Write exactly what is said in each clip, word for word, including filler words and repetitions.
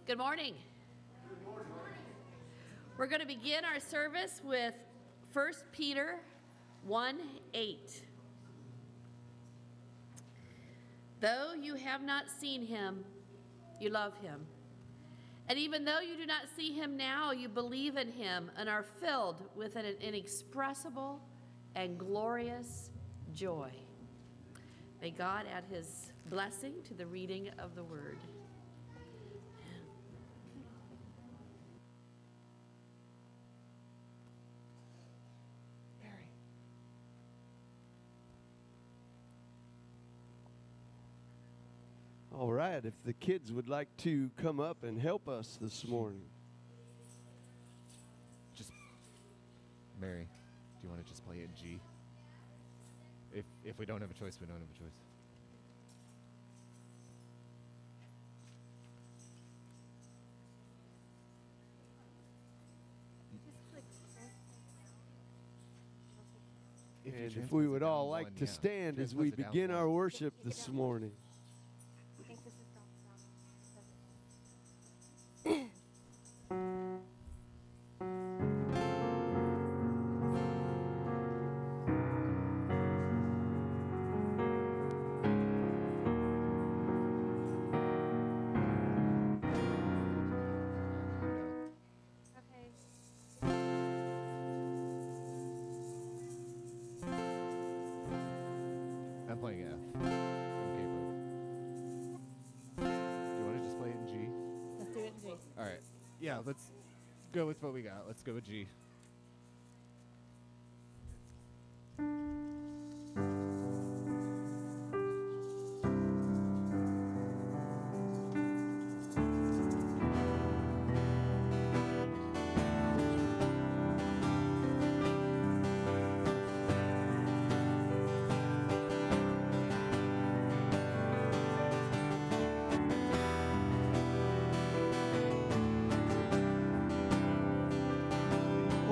Good morning. Good morning. We're going to begin our service with First Peter one eight. Though you have not seen him, you love him. And even though you do not see him now, you believe in him and are filled with an inexpressible and glorious joy. May God add his blessing to the reading of the word. All right, if the kids would like to come up and help us this morning. Just, Mary, do you want to just play it G? If if we don't have a choice, we don't have a choice. And if we would all like to stand as we begin our worship this morning. I think this is I'm playing F. Okay, but do you want to just play it in G? Let's do it in G. All right. Yeah, let's go with what we got. Let's go with G. Thank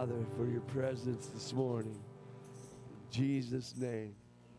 Father, for your presence this morning. In Jesus' name.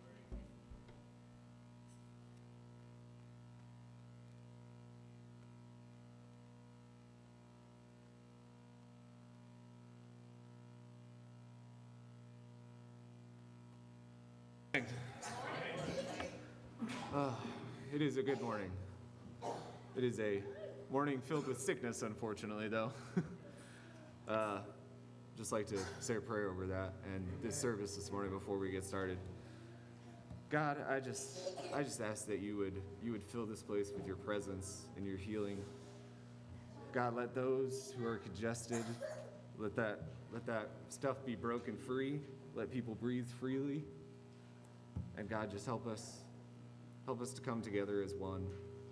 Uh, it is a good morning. It is a morning filled with sickness, unfortunately, though. uh, just like to say a prayer over that and this service this morning before we get started. God, I just, I just ask that you would, you would fill this place with your presence and your healing. God, let those who are congested, let that, let that stuff be broken free. Let people breathe freely. And God, just help us, help us to come together as one.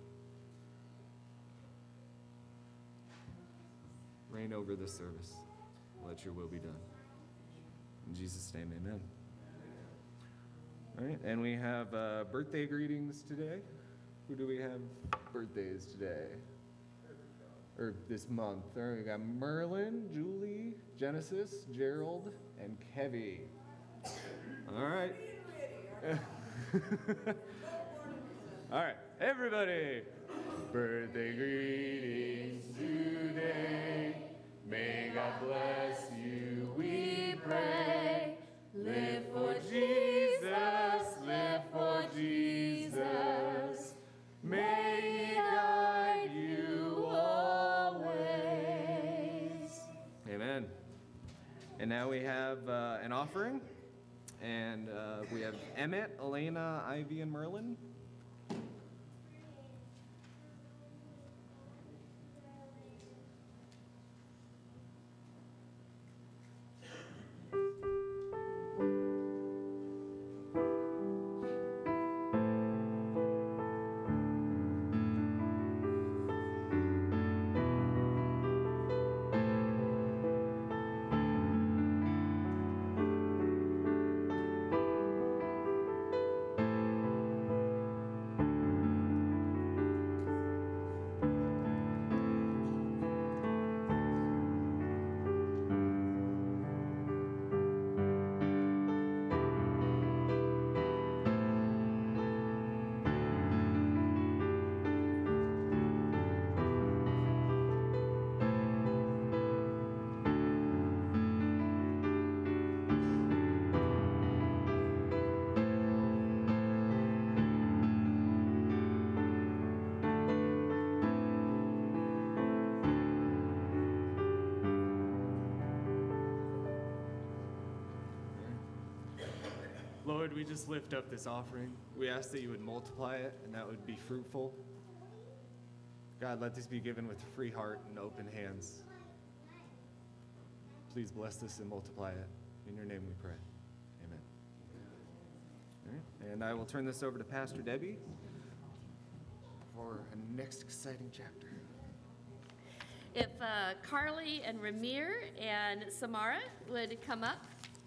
Reign over this service. Let your will be done. In Jesus' name, amen. All right, and we have uh, birthday greetings today. Who do we have birthdays today? Or this month? All right, we got Merlin, Julie, Genesis, Gerald, and Kevy. All right. All right, everybody. Birthday greetings today. May God bless you, we pray. Live for Jesus, live for Jesus. May He guide you always. Amen. And now we have uh, an offering. And uh, we have Emmett, Elena, Ivy, and Merlin. Lord, we just lift up this offering. We ask that you would multiply it and that would be fruitful. God, let this be given with a free heart and open hands. Please bless this and multiply it. In your name we pray. Amen. All right. And I will turn this over to Pastor Debbie for a next exciting chapter. If uh, Carly and Ramir and Samara would come up.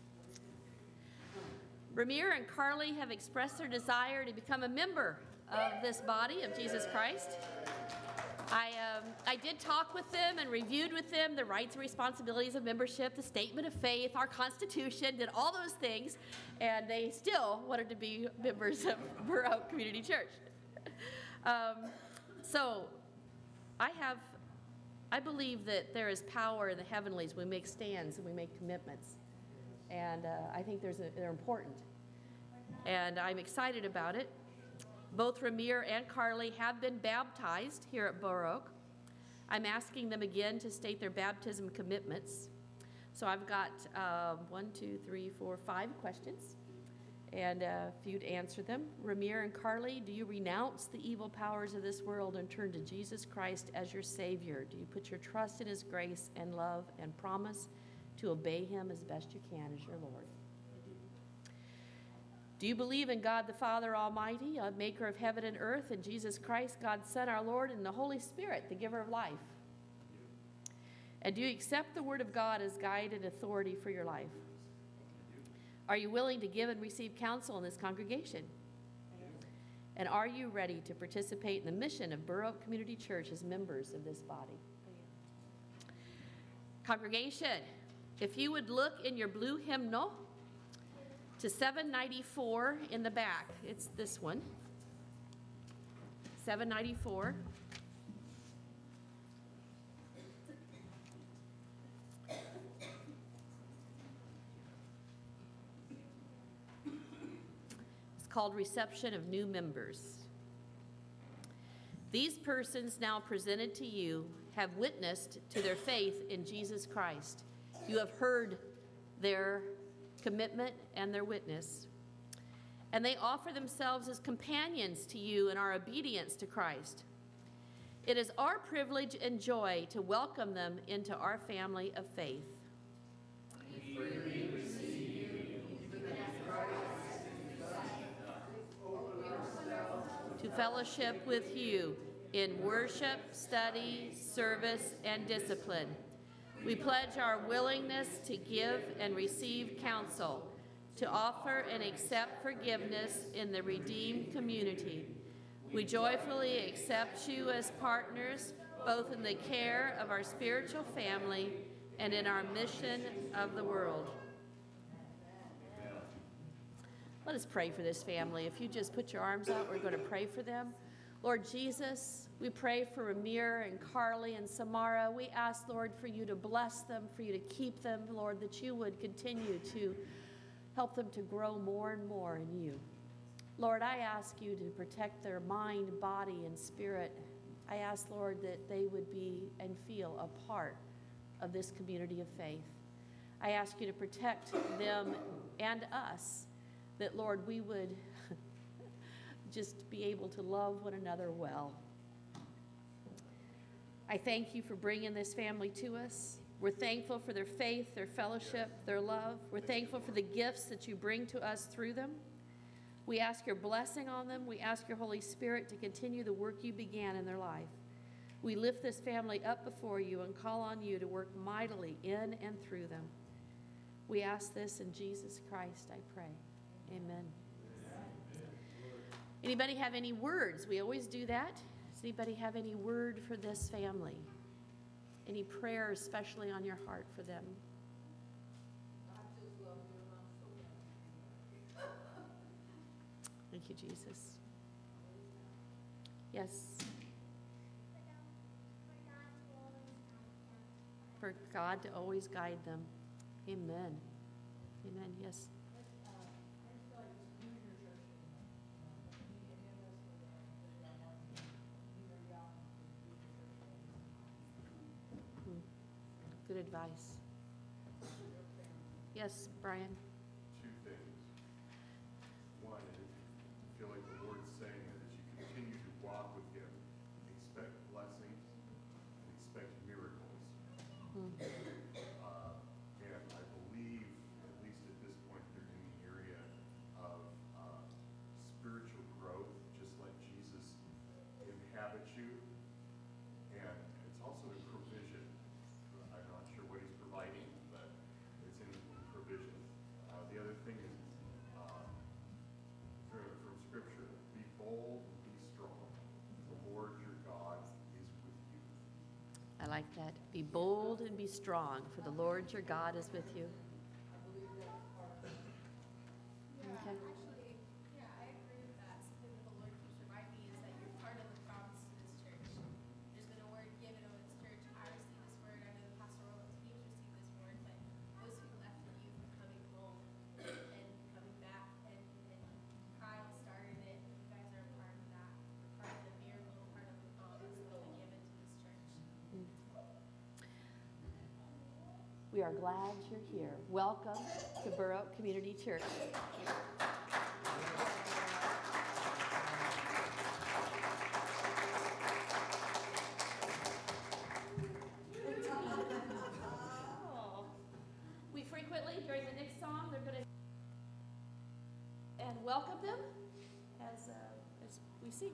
Ramir and Carly have expressed their desire to become a member of this body of Jesus Christ. I, um, I did talk with them and reviewed with them the rights and responsibilities of membership, the statement of faith, our Constitution, did all those things, and they still wanted to be members of Burr Community Church. um, so I have, I believe that there is power in the heavenlies when we make stands and we make commitments. And uh, I think there's a, they're important. And I'm excited about it. Both Ramir and Carly have been baptized here at Burr Oak. I'm asking them again to state their baptism commitments. So I've got uh, one, two, three, four, five questions. And uh, if you'd answer them. Ramir and Carly, do you renounce the evil powers of this world and turn to Jesus Christ as your Savior? Do you put your trust in His grace and love and promise to obey Him as best you can as your Lord? Do you believe in God the Father Almighty, a maker of heaven and earth, and Jesus Christ, God's Son, our Lord, and the Holy Spirit, the giver of life? And do you accept the Word of God as guide and authority for your life? Are you willing to give and receive counsel in this congregation? And are you ready to participate in the mission of Burr Oak Community Church as members of this body? Congregation, If you would look in your blue hymnal to seven ninety-four in the back, it's this one, seven ninety-four. It's called Reception of New Members. These persons now presented to you have witnessed to their faith in Jesus Christ. You have heard their commitment and their witness. And they offer themselves as companions to you in our obedience to Christ. It is our privilege and joy to welcome them into our family of faith. We freely receive you, even as Christ, to fellowship with you in worship, study, service, and discipline. We pledge our willingness to give and receive counsel, to offer and accept forgiveness in the redeemed community. We joyfully accept you as partners, both in the care of our spiritual family and in our mission of the world. Let us pray for this family. If you just put your arms out, we're going to pray for them. Lord Jesus, we pray for Amir and Carly and Samara. We ask, Lord, for you to bless them, for you to keep them, Lord, that you would continue to help them to grow more and more in you. Lord, I ask you to protect their mind, body, and spirit. I ask, Lord, that they would be and feel a part of this community of faith. I ask you to protect them and us, that, Lord, we would just be able to love one another well. I thank you for bringing this family to us. We're thankful for their faith, their fellowship, their love. We're thankful for the gifts that you bring to us through them. We ask your blessing on them. We ask your Holy Spirit to continue the work you began in their life. We lift this family up before you and call on you to work mightily in and through them. We ask this in Jesus Christ, I pray. Amen. Anybody have any words? We always do that. Does anybody have any word for this family? Any prayer especially on your heart for them? Thank you, Jesus. Yes. For God to always guide them. Amen. Amen. Yes. Good advice. Yes, Brian. Two things. One is, I feel like the Lord's saying that as you continue to walk with Him, expect blessings and expect miracles. Mm. Uh, and I believe, at least at this point, they're in the area of uh, spiritual growth, just like Jesus inhabits you. And it's also in provision. I'm not sure what He's providing, but it's in, in provision. Uh, the other thing is, uh, from, from Scripture, be bold and be strong. The Lord your God is with you. I like that. Be bold and be strong, for the Lord your God is with you. Yeah, Okay. actually, yeah, I agree with that. Something that the Lord keeps reminding me is that you're part of the promise to this church. There's been a word given over this church. I received this word. I know the pastoral teams received this word, but those who left the youth are coming home and coming back. And, and Kyle started it. You guys are a part of that. You're part of the miracle, part of the promise that was given to this church. We are glad you're here. Welcome to Burr Community Church. We frequently, during the next song, they're going to and welcome them as, uh, as we sing.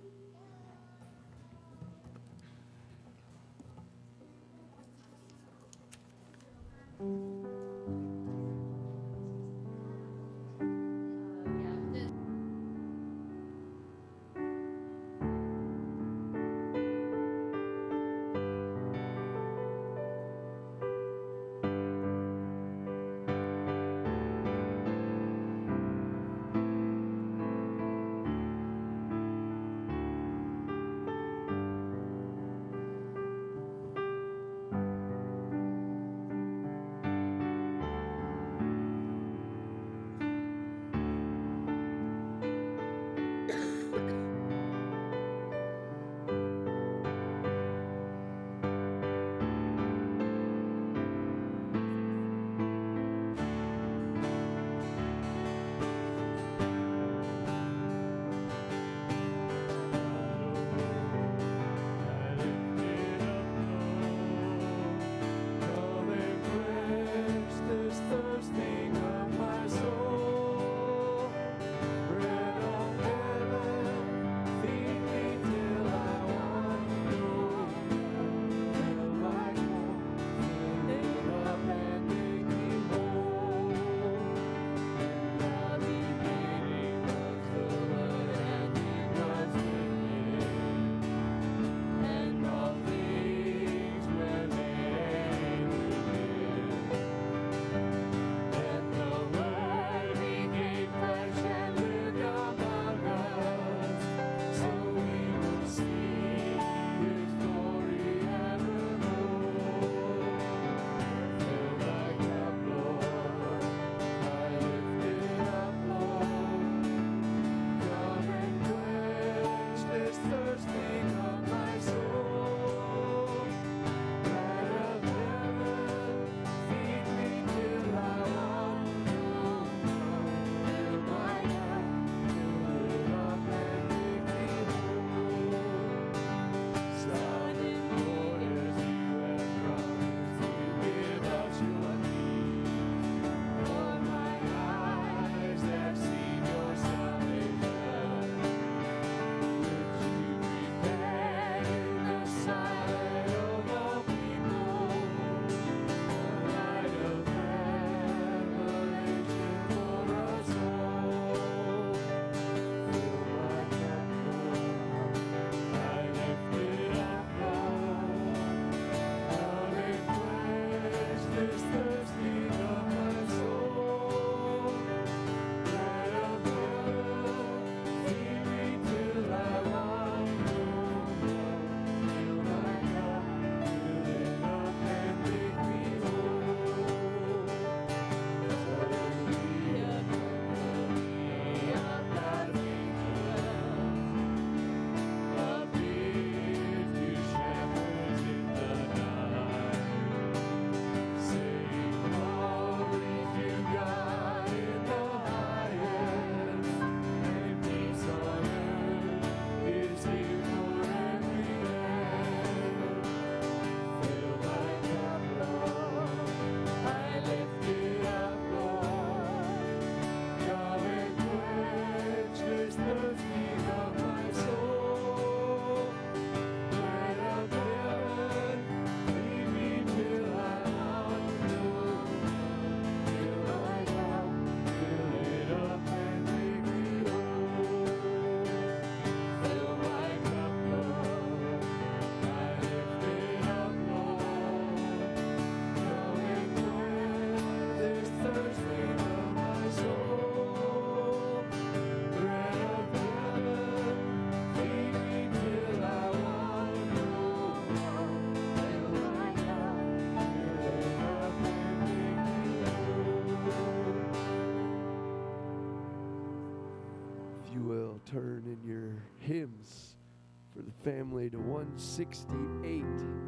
you will turn in your hymns for the family to one sixty-eight.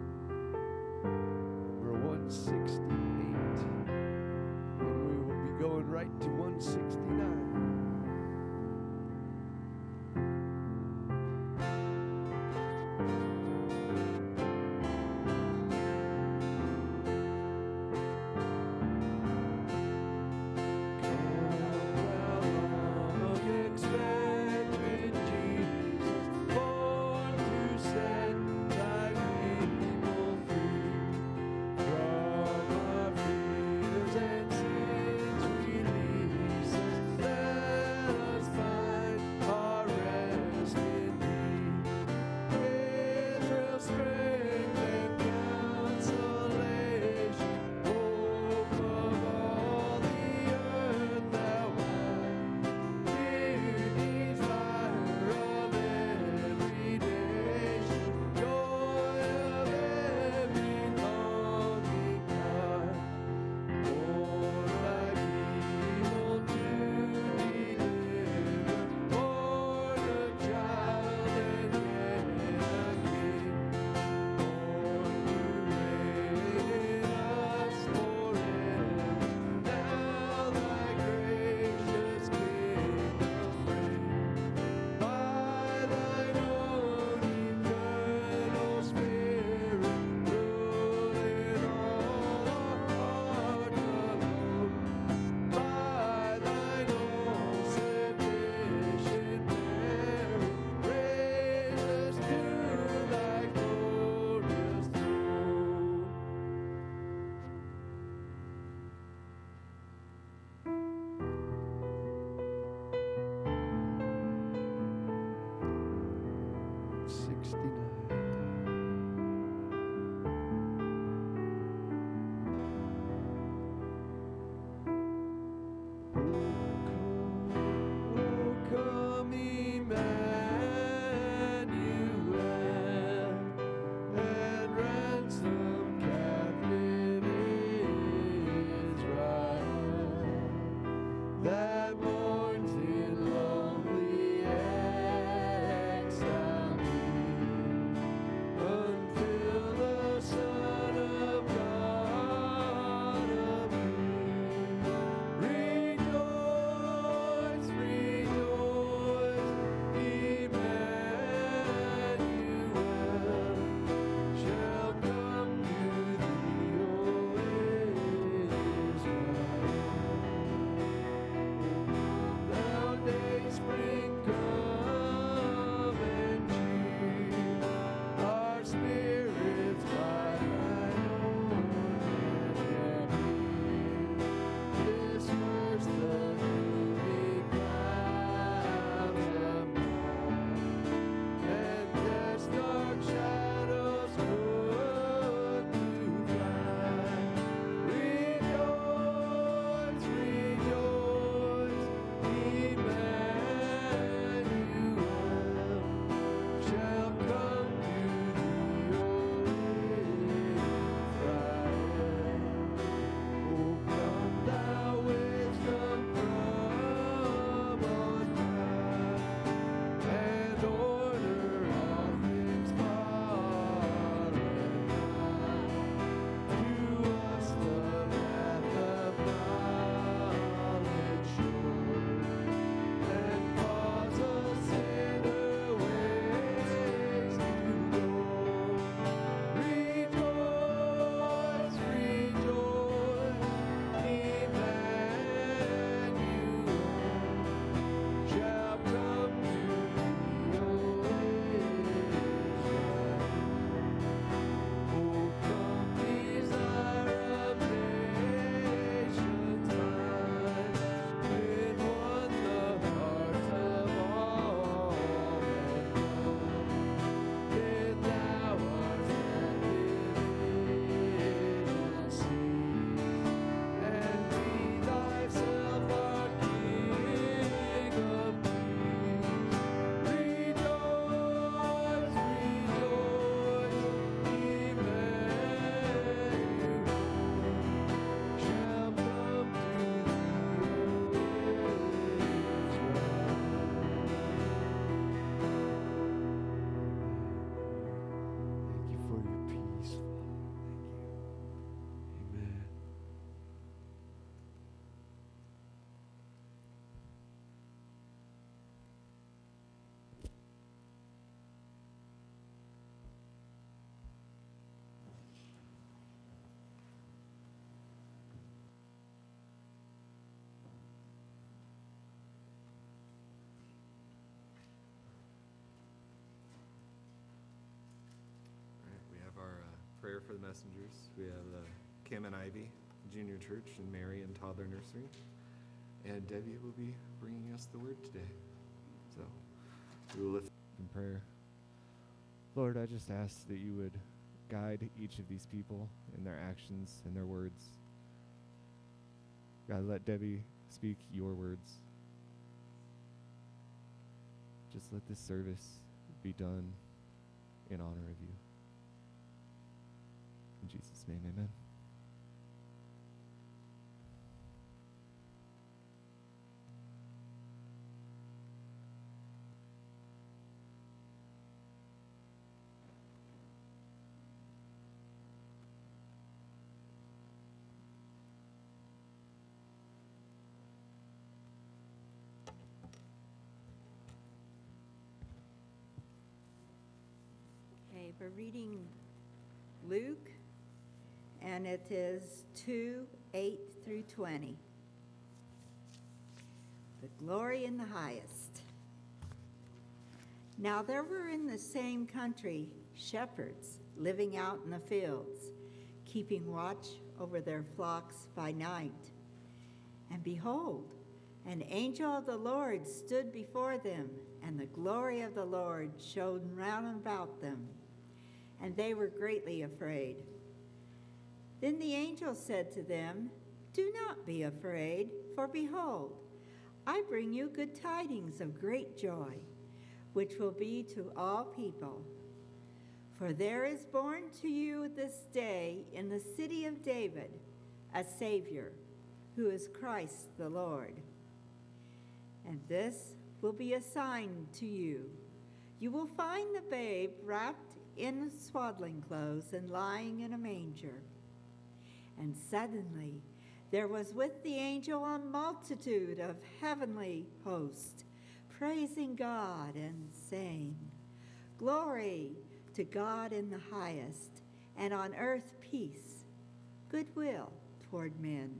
Number one sixty-eight. And we will be going right to one sixty-nine. Jesus. for the messengers. We have uh, Kim and Ivy, Junior Church, and Mary and Toddler Nursery. And Debbie will be bringing us the word today. So we will lift In prayer. Lord, I just ask that you would guide each of these people in their actions and their words. God, let Debbie speak your words. Just let this service be done in honor of you. In Jesus' name, amen. Okay, we're reading Luke, and it is two, eight through twenty. The glory in the highest. Now there were in the same country shepherds living out in the fields, keeping watch over their flocks by night. And behold, an angel of the Lord stood before them, and the glory of the Lord shone round about them, and they were greatly afraid. Then the angel said to them, "Do not be afraid, for behold, I bring you good tidings of great joy, which will be to all people. For there is born to you this day in the city of David a Savior, who is Christ the Lord. And this will be a sign to you. You will find the babe wrapped in swaddling clothes and lying in a manger." And suddenly there was with the angel a multitude of heavenly hosts, praising God and saying, "Glory to God in the highest, and on earth peace, goodwill toward men."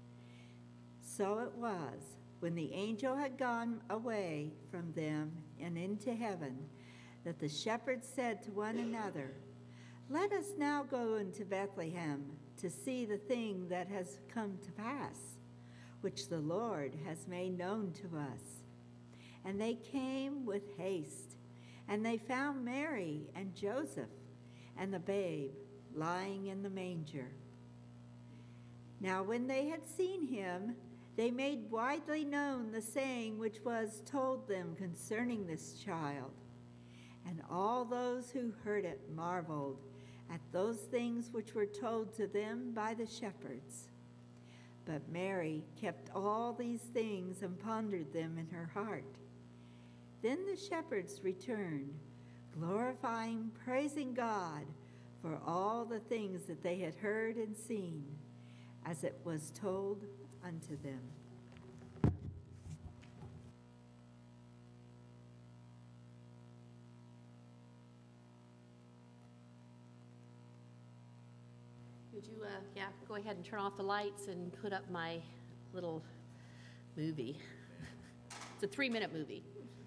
So it was, when the angel had gone away from them and into heaven, that the shepherds said to one another, "Let us now go into Bethlehem to see the thing that has come to pass, which the Lord has made known to us." And they came with haste, and they found Mary and Joseph and the babe lying in the manger. Now when they had seen him, they made widely known the saying which was told them concerning this child. And all those who heard it marveled at those things which were told to them by the shepherds. But Mary kept all these things and pondered them in her heart. Then the shepherds returned, glorifying, praising God for all the things that they had heard and seen, as it was told unto them. Would you, uh, yeah, go ahead and turn off the lights and put up my little movie. It's a three-minute movie.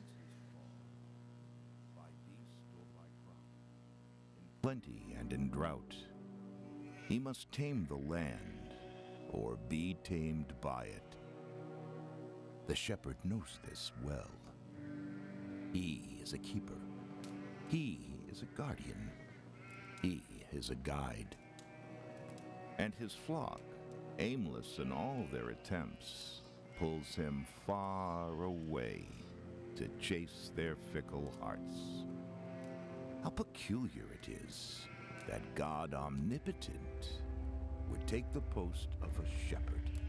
Plenty and in drought. He must tame the land, or be tamed by it. The shepherd knows this well. He is a keeper. He is a guardian. He is a guide. And his flock, aimless in all their attempts, pulls him far away to chase their fickle hearts. How peculiar it is that God omnipotent would take the post of a shepherd.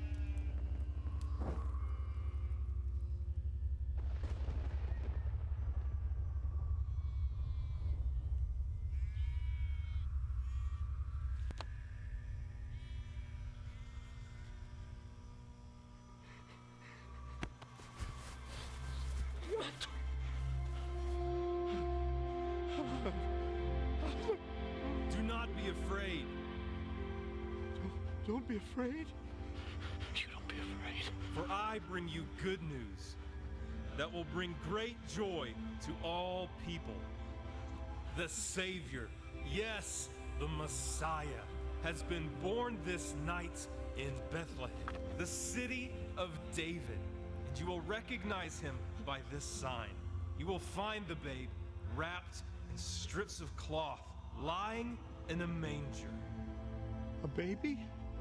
Do not be afraid. Don't, don't be afraid. You don't be afraid. For I bring you good news that will bring great joy to all people. The Savior, yes, the Messiah, has been born this night in Bethlehem, the city of David. And you will recognize him by this sign. You will find the babe wrapped in strips of cloth, lying in a manger. A baby?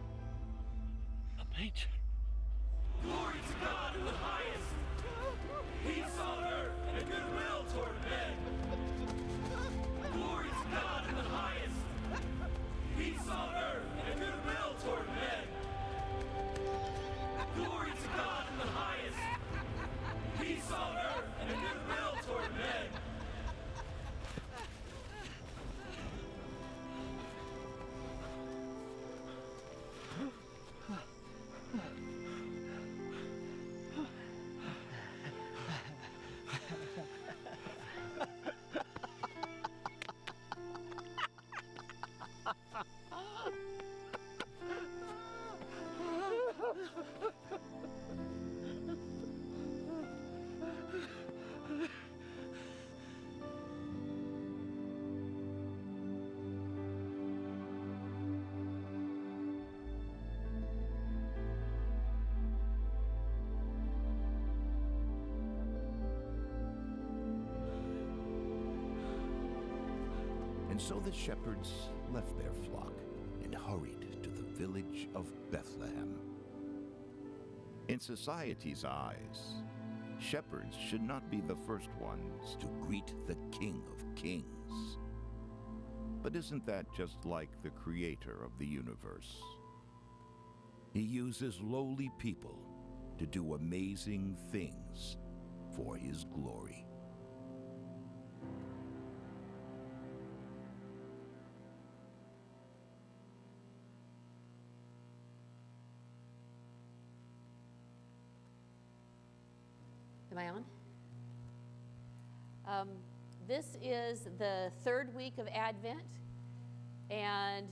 A manger. Glory to God in the highest. Peace on earth and a goodwill toward men. Glory to God in the highest. Peace on earth and a goodwill toward men. Glory to God in the highest. Peace on earth and a goodwill toward men. And so the shepherds left their flock and hurried to the village of Bethlehem. In society's eyes, shepherds should not be the first ones to greet the King of Kings. But isn't that just like the Creator of the universe? He uses lowly people to do amazing things for His glory. Am I on? Um, this is the third week of Advent, and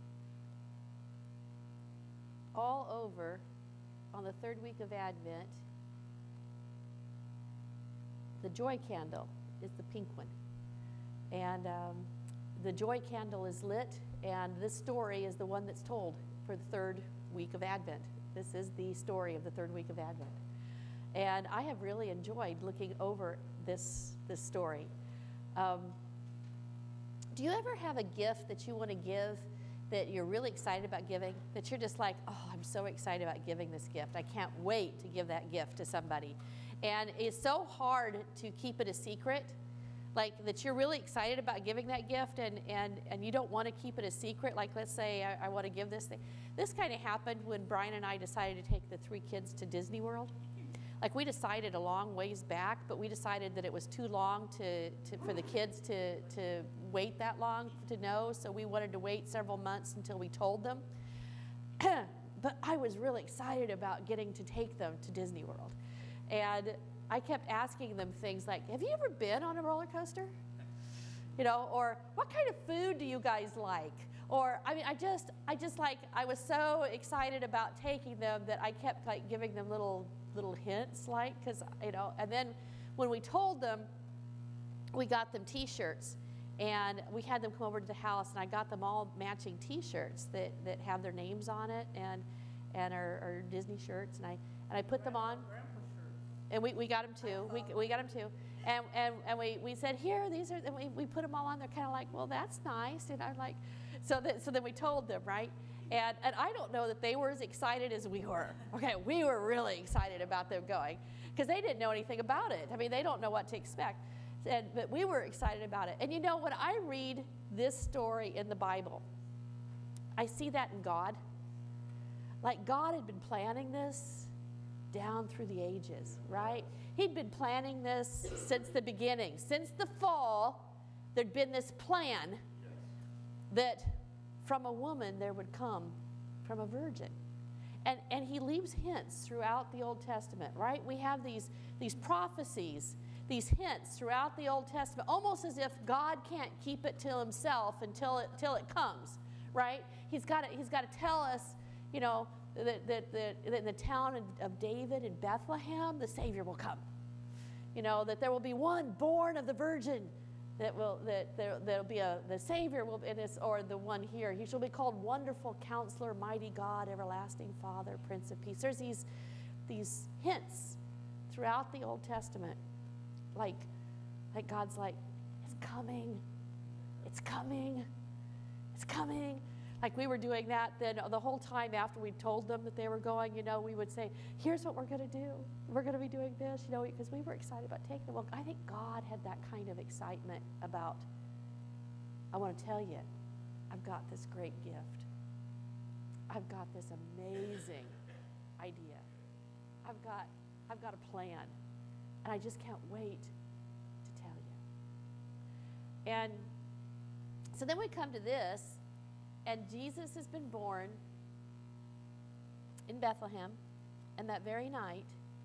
all over on the third week of Advent, the joy candle is the pink one. And um, the joy candle is lit, and this story is the one that's told for the third week of Advent. This is the story of the third week of Advent. And I have really enjoyed looking over this, this story. Um, do you ever have a gift that you want to give that you're really excited about giving? That you're just like, oh, I'm so excited about giving this gift. I can't wait to give that gift to somebody. And it's so hard to keep it a secret, like that you're really excited about giving that gift and, and, and you don't want to keep it a secret. Like, let's say I, I want to give this thing. This kind of happened when Brian and I decided to take the three kids to Disney World. Like, we decided a long ways back, but we decided that it was too long to, to, for the kids to, to wait that long to know, so we wanted to wait several months until we told them. But I was really excited about getting to take them to Disney World. And I kept asking them things like, have you ever been on a roller coaster? You know, or what kind of food do you guys like? Or, I mean, I just, I just like, I was so excited about taking them that I kept like giving them little little hints, like, because, you know, and then when we told them, we got them t-shirts, and we had them come over to the house, and I got them all matching t-shirts that, that have their names on it, and and our, our Disney shirts, and I and I put them on, and we, we got them too, we, we got them too, and and, and we, we said, here, these are, and we, we put them all on, they're kind of like, well, that's nice, and I'm like, so that, so then we told them, right? And, and I don't know that they were as excited as we were. Okay, we were really excited about them going because they didn't know anything about it. I mean, they don't know what to expect. And, but we were excited about it. And you know, when I read this story in the Bible, I see that in God. Like God had been planning this down through the ages, right? He'd been planning this since the beginning. Since the fall, there'd been this plan that from a woman there would come from a virgin. And, and he leaves hints throughout the Old Testament, right? We have these, these prophecies, these hints throughout the Old Testament, almost as if God can't keep it to himself until it, till it comes, right? He's got to, he's got to tell us, you know, that, that, that, that in the town of, of David in Bethlehem, the Savior will come. You know, that there will be one born of the Virgin that will that there, there'll be a the Savior will and it's or the one here. He shall be called Wonderful Counselor, Mighty God, Everlasting Father, Prince of Peace. There's these these hints throughout the Old Testament, like like God's like, it's coming, it's coming, it's coming. Like we were doing that, then the whole time after we told them that they were going, you know, we would say, here's what we're going to do. We're going to be doing this, you know, because we were excited about taking them. Well, I think God had that kind of excitement about, I want to tell you, I've got this great gift. I've got this amazing idea. I've got, I've got a plan, and I just can't wait to tell you. And so then we come to this, and Jesus has been born in Bethlehem, and that very night,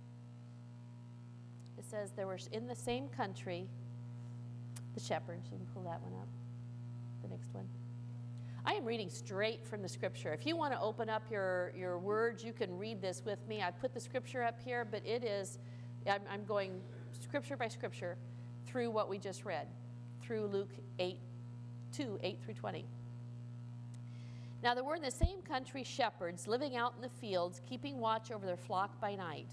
it says there were in the same country the shepherds. You can pull that one up, the next one. I am reading straight from the scripture. If you want to open up your, your words, you can read this with me. I put the scripture up here, but it is, I'm, I'm going scripture by scripture through what we just read, through Luke eight, two, eight through twenty. Now there were in the same country shepherds living out in the fields, keeping watch over their flock by night.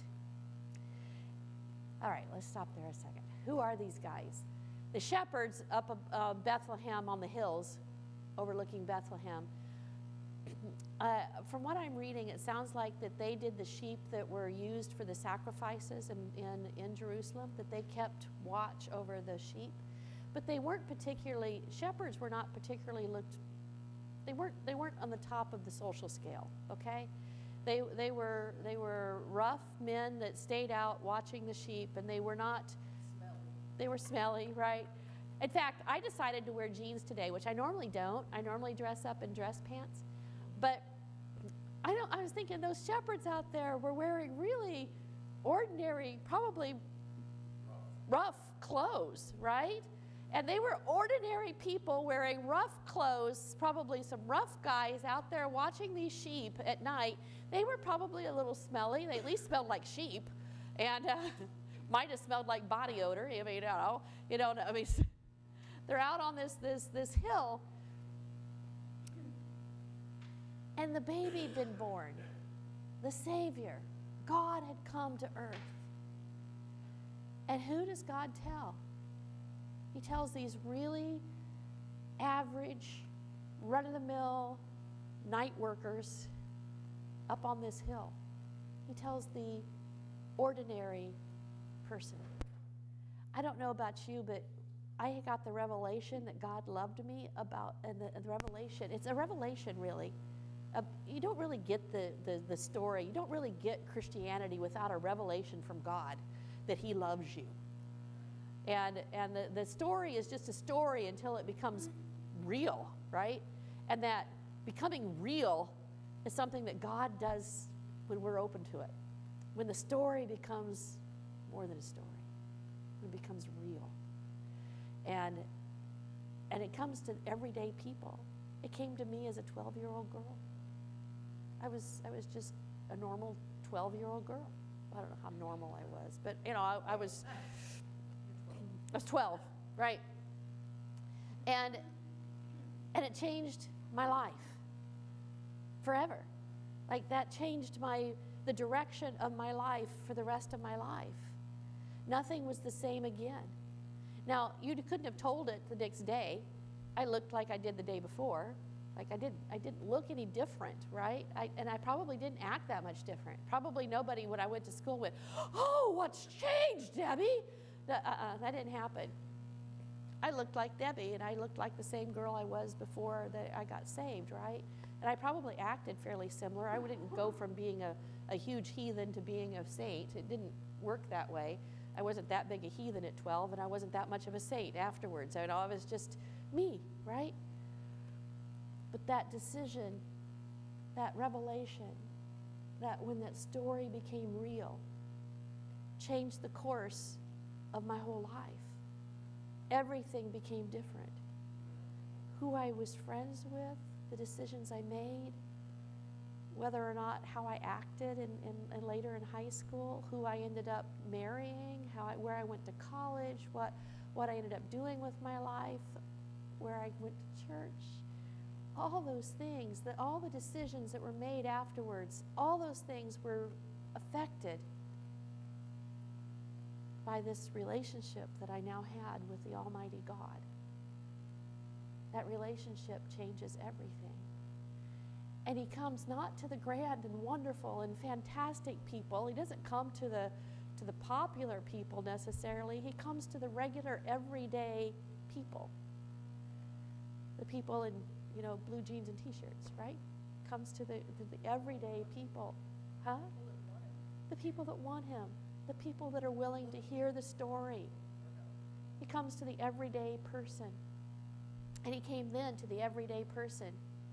All right, let's stop there a second. Who are these guys? The shepherds up uh, Bethlehem on the hills, overlooking Bethlehem. Uh, from what I'm reading, it sounds like that they did the sheep that were used for the sacrifices in, in, in Jerusalem, that they kept watch over the sheep. But they weren't particularly, shepherds were not particularly looked, they weren't, they weren't on the top of the social scale, okay? They, they, were, they were rough men that stayed out watching the sheep, and they were not, smelly. They were smelly, right? In fact, I decided to wear jeans today, which I normally don't. I normally dress up in dress pants. But I, don't, I was thinking those shepherds out there were wearing really ordinary, probably rough clothes, right? And they were ordinary people wearing rough clothes, probably some rough guys out there watching these sheep at night. They were probably a little smelly. They at least smelled like sheep. And uh, might have smelled like body odor. I mean, you know, you know, I mean, they're out on this, this, this hill. And the baby had been born. The Savior. God had come to earth. And who does God tell? He tells these really average, run-of-the-mill night workers up on this hill. He tells the ordinary person. I don't know about you, but I got the revelation that God loved me about, and the, the revelation, it's a revelation really. Uh, you don't really get the, the, the story. You don't really get Christianity without a revelation from God that He loves you. And, and the, the story is just a story until it becomes real, right? And that becoming real is something that God does when we're open to it. When the story becomes more than a story, when it becomes real. And, and it comes to everyday people. It came to me as a twelve-year-old girl. I was, I was just a normal twelve-year-old girl. I don't know how normal I was, but you know, I, I was... I was twelve, right? And, and it changed my life forever. Like that changed my, the direction of my life for the rest of my life. Nothing was the same again. Now, you couldn't have told it the next day. I looked like I did the day before. Like I didn't, I didn't look any different, right? I, and I probably didn't act that much different. Probably nobody when I went to school went, oh, what's changed, Debbie? Uh, uh, that didn't happen. I looked like Debbie, and I looked like the same girl I was before that I got saved, right? And I probably acted fairly similar. I didn't go from being a, a huge heathen to being a saint. It didn't work that way. I wasn't that big a heathen at twelve, and I wasn't that much of a saint afterwards. I know I was just me, right? But that decision, that revelation, that when that story became real, changed the course of my whole life. Everything became different. Who I was friends with, the decisions I made, whether or not how I acted in, in, in later in high school, who I ended up marrying, how I, where I went to college, what, what I ended up doing with my life, where I went to church, all those things, that all the decisions that were made afterwards, all those things were affected by this relationship that I now had with the Almighty God. That relationship changes everything. And he comes not to the grand and wonderful and fantastic people. He doesn't come to the to the popular people necessarily. He comes to the regular, everyday people. The people in, you know, blue jeans and t-shirts, right? Comes to the, to the everyday people. Huh? The people that want him. The people that are willing to hear the story. He comes to the everyday person. And he came then to the everyday person.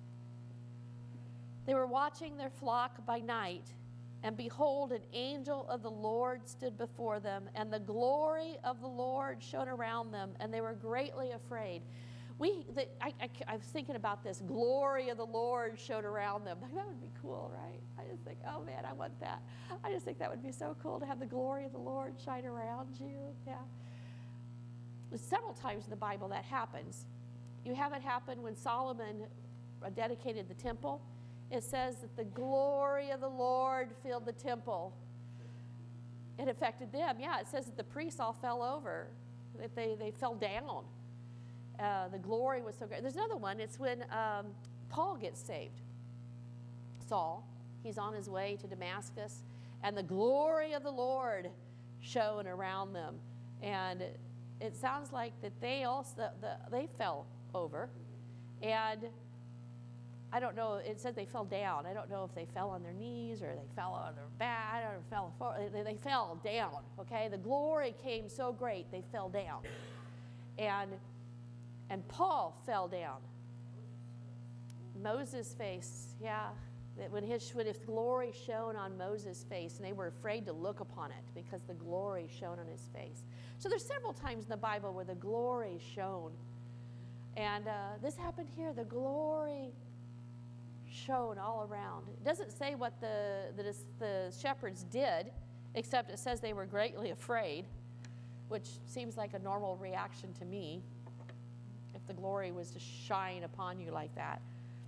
They were watching their flock by night, and behold, an angel of the Lord stood before them, and the glory of the Lord shone around them, and they were greatly afraid. We, the, I, I, I was thinking about this, glory of the Lord shone around them. That would be cool, right? I just think, oh man, I want that. I just think that would be so cool to have the glory of the Lord shine around you. Yeah. Several times in the Bible that happens. You have it happen when Solomon dedicated the temple. It says that the glory of the Lord filled the temple. It affected them. Yeah, it says that the priests all fell over, that they, they fell down. Uh, the glory was so great. There's another one. It's when um, Paul gets saved. Saul, he's on his way to Damascus, and the glory of the Lord shone around them. And it, it sounds like that they also, the, they fell over. And I don't know, it said they fell down. I don't know if they fell on their knees or they fell on their back or fell forward. They, they fell down, okay? The glory came so great, they fell down. And, and Paul fell down. Moses' face, yeah. That when his when his glory shone on Moses' face, and they were afraid to look upon it because the glory shone on his face. So there's several times in the Bible where the glory shone. And uh, this happened here, the glory shone all around. It doesn't say what the, the, the shepherds did, except it says they were greatly afraid, which seems like a normal reaction to me if the glory was to shine upon you like that.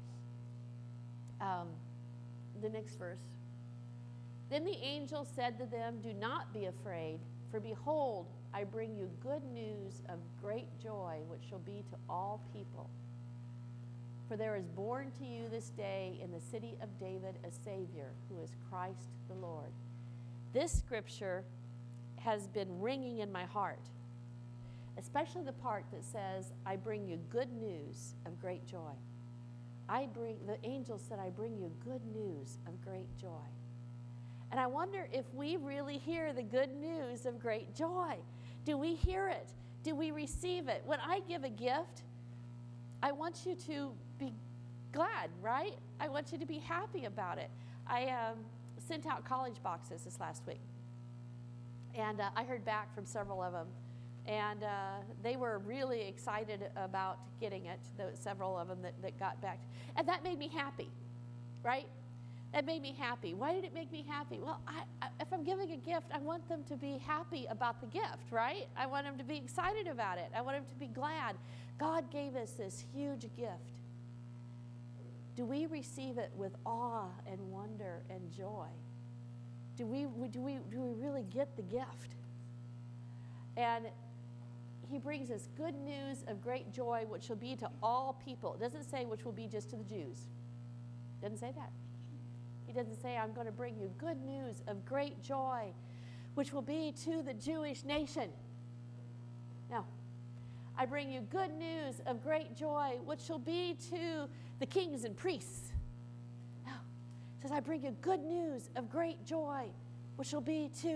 Um, the next verse. Then the angel said to them, "Do not be afraid, for behold, I bring you good news of great joy, which shall be to all people. For there is born to you this day in the city of David a Savior, who is Christ the Lord." This scripture has been ringing in my heart, especially the part that says, "I bring you good news of great joy." I bring, the angel said, "I bring you good news of great joy." And I wonder if we really hear the good news of great joy. Do we hear it? Do we receive it? When I give a gift, I want you to be glad, right? I want you to be happy about it. I um, sent out college boxes this last week, and uh, I heard back from several of them, and uh, they were really excited about getting it, the, several of them that, that got back. And that made me happy, right? That made me happy. Why did it make me happy? Well, I, I, if I'm giving a gift, I want them to be happy about the gift, right? I want them to be excited about it. I want them to be glad. God gave us this huge gift. Do we receive it with awe and wonder and joy? Do we, do we, do we really get the gift? And he brings us good news of great joy, which will be to all people. It doesn't say which will be just to the Jews. It doesn't say that. He doesn't say, "I'm going to bring you good news of great joy, which will be to the Jewish nation." No. "I bring you good news of great joy, which shall be to the kings and priests." No. It says, "I bring you good news of great joy, which shall be to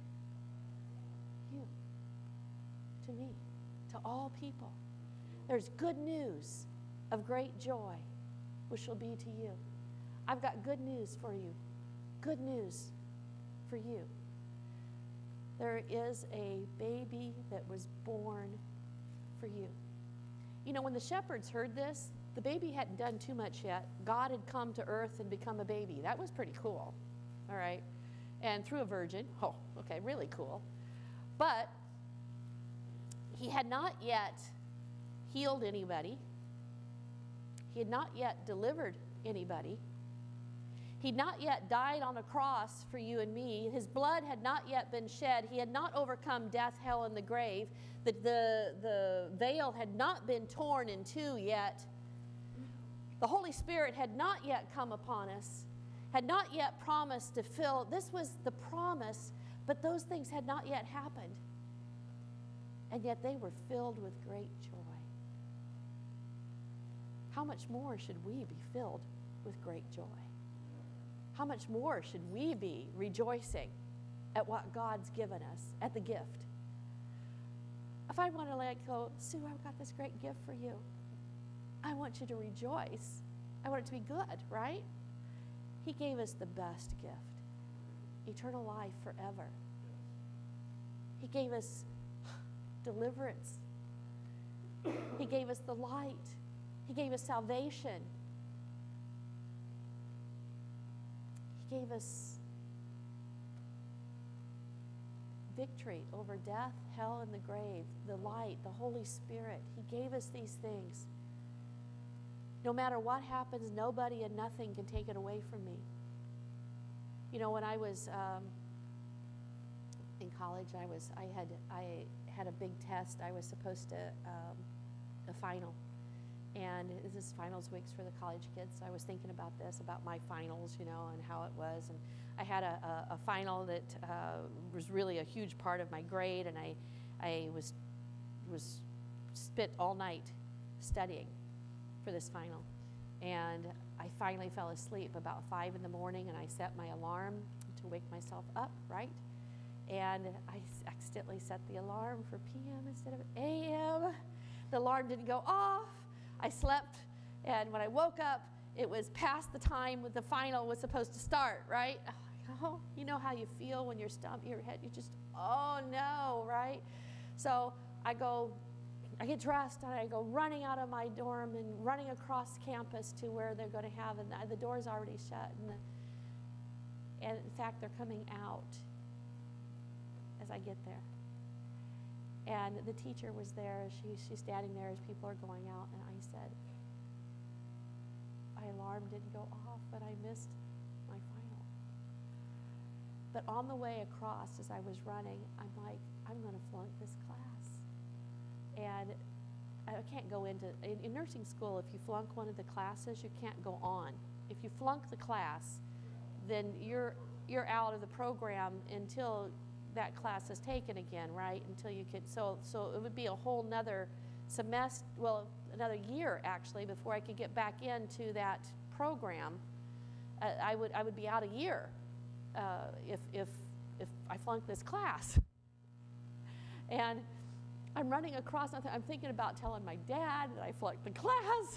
you, to me, to all people." There's good news of great joy, which shall be to you. I've got good news for you. Good news for you. There is a baby that was born for you. You know, when the shepherds heard this, the baby hadn't done too much yet. God had come to earth and become a baby. That was pretty cool, all right? And through a virgin. Oh, okay, really cool. But He had not yet healed anybody. He had not yet delivered anybody. He'd not yet died on a cross for you and me. His blood had not yet been shed. He had not overcome death, hell, and the grave. The, the, the veil had not been torn in two yet. The Holy Spirit had not yet come upon us, had not yet promised to fill. This was the promise, but those things had not yet happened. And yet they were filled with great joy. How much more should we be filled with great joy? How much more should we be rejoicing at what God's given us, at the gift? If I want to let go, Sue, I've got this great gift for you. I want you to rejoice. I want it to be good, right? He gave us the best gift, eternal life forever. He gave us deliverance. He gave us the light. He gave us salvation. He gave us victory over death, hell, and the grave, the light, the Holy Spirit. He gave us these things. No matter what happens, nobody and nothing can take it away from me. You know, when I was um, in college, I was I had I had a big test. I was supposed to um, a final. And this is finals weeks for the college kids, so I was thinking about this, about my finals, you know, and how it was. And I had a, a, a final that uh, was really a huge part of my grade, and I, I was, was spent all night studying for this final. And I finally fell asleep about five in the morning, and I set my alarm to wake myself up, right? And I accidentally set the alarm for P M instead of A M The alarm didn't go off. I slept, and when I woke up, it was past the time when the final was supposed to start, right? Oh, you know how you feel when your stomach, your head, you just, oh no, right? So I go, I get dressed, and I go running out of my dorm and running across campus to where they're going to have, and the, the door's already shut, and, the, and in fact, they're coming out as I get there. And the teacher was there. She, she's standing there as people are going out. And I said, my alarm didn't go off, but I missed my final. But on the way across, as I was running, I'm like, I'm going to flunk this class. And I can't go into, in, in nursing school, if you flunk one of the classes, you can't go on. If you flunk the class, then you're, you're out of the program until that class is taken again, right? Until you could, so so it would be a whole nother semester, well, another year actually, before I could get back into that program. Uh, I would I would be out a year uh, if if if I flunked this class. And I'm running across. I'm thinking about telling my dad that I flunked the class.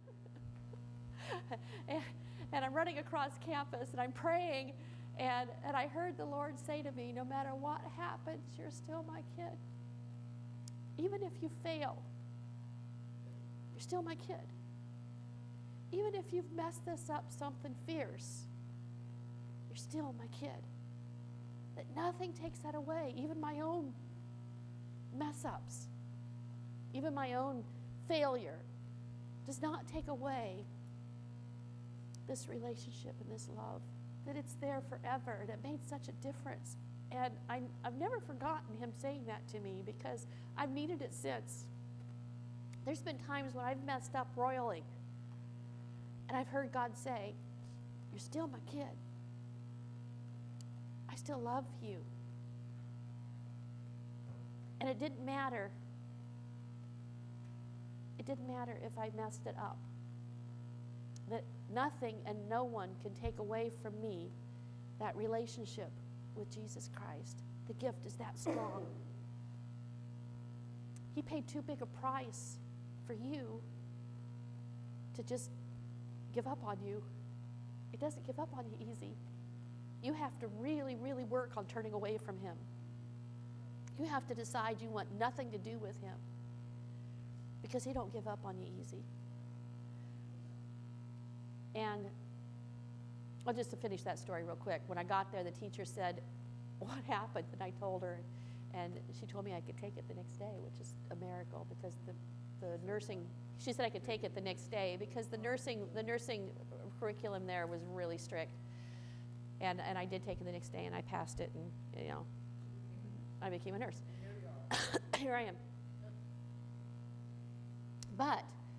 and, and I'm running across campus, and I'm praying. And, and I heard the Lord say to me, no matter what happens, you're still my kid. Even if you fail, you're still my kid. Even if you've messed this up something fierce, you're still my kid. That nothing takes that away, even my own mess-ups, even my own failure, does not take away this relationship and this love. That it's there forever, and it made such a difference. And I, I've never forgotten him saying that to me, because I've needed it since. There's been times when I've messed up royally, and I've heard God say, you're still my kid. I still love you. And it didn't matter. It didn't matter if I messed it up. That nothing and no one can take away from me that relationship with Jesus Christ. The gift is that strong. He paid too big a price for you to just give up on you. It doesn't give up on you easy. You have to really, really work on turning away from him. You have to decide you want nothing to do with him, because he don't give up on you easy. And well, just to finish that story real quick, when I got there, the teacher said, what happened? And I told her, And she told me I could take it the next day, which is a miracle because the, the nursing, she said I could take it the next day because the nursing, the nursing curriculum there was really strict. And, and I did take it the next day and I passed it and, you know, I became a nurse. Here I am. But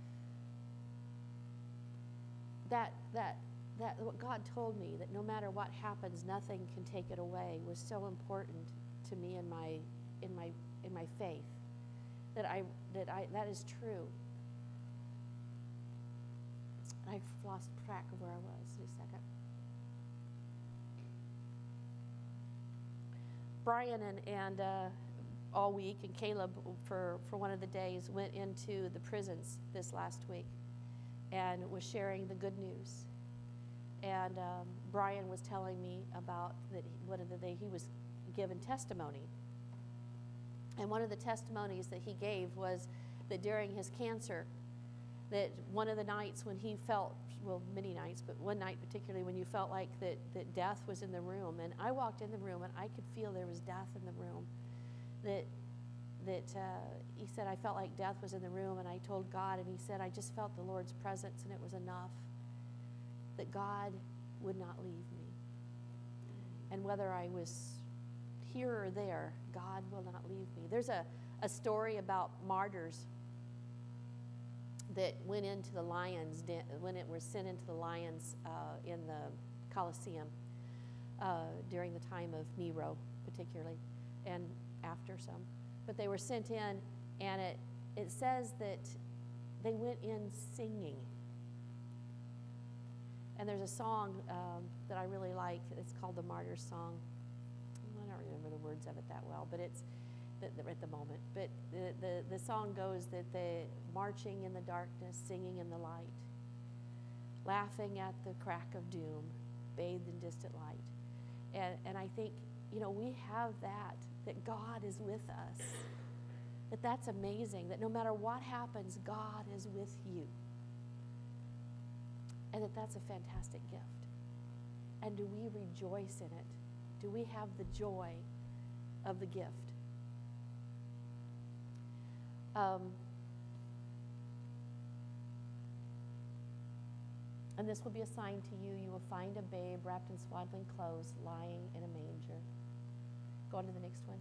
that, that, that what God told me, that no matter what happens, nothing can take it away, was so important to me in my, in my, in my faith. That I, that I, that is true. I've lost track of where I was in a second. Brian and, and uh, all week, and Caleb for, for one of the days went into the prisons this last week and was sharing the good news. And um, Brian was telling me about that he, one of the day he was given testimony. And one of the testimonies that he gave was that during his cancer, that one of the nights when he felt, well, many nights, but one night particularly when you felt like that, that death was in the room. And I walked in the room and I could feel there was death in the room. That, that uh, he said, I felt like death was in the room, and I told God, and he said, I just felt the Lord's presence, and it was enough that God would not leave me. And whether I was here or there, God will not leave me. There's a, a story about martyrs that went into the lions, when it was sent into the lions uh, in the Colosseum uh, during the time of Nero, particularly, and after some. But they were sent in, and it, it says that they went in singing. And there's a song um, that I really like. It's called the Martyr's Song. I don't remember the words of it that well, but it's the, the, at the moment. But the, the, the song goes that the marching in the darkness, singing in the light, laughing at the crack of doom, bathed in distant light. And, and I think, you know, we have that, that God is with us. That that's amazing, that no matter what happens, God is with you. And that that's a fantastic gift. And do we rejoice in it? Do we have the joy of the gift? Um, and this will be a sign to you. You will find a babe wrapped in swaddling clothes, lying in a manger. Go on to the next one.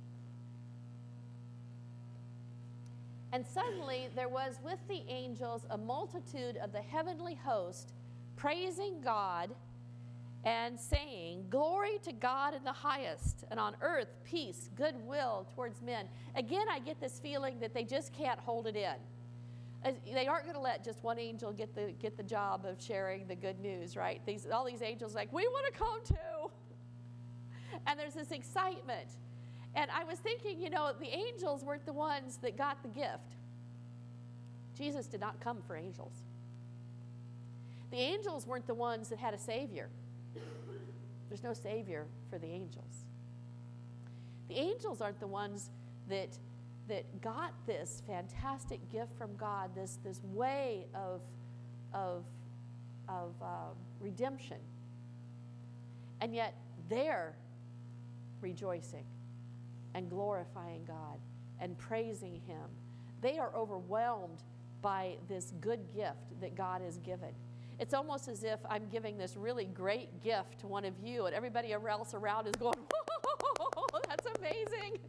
And suddenly there was with the angels a multitude of the heavenly host, praising God and saying, Glory to God in the highest, and on earth peace, goodwill towards men. Again, I get this feeling that they just can't hold it in. They aren't going to let just one angel get the, get the job of sharing the good news, right? These, all these angels are like, we want to come too. And there's this excitement. And I was thinking, you know, the angels weren't the ones that got the gift. Jesus did not come for angels. The angels weren't the ones that had a savior. There's no savior for the angels. The angels aren't the ones that, that got this fantastic gift from God, this, this way of, of, of uh, redemption. And yet they're rejoicing and glorifying God and praising Him. They are overwhelmed by this good gift that God has given. It's almost as if I'm giving this really great gift to one of you, and everybody else around is going, whoa, that's amazing.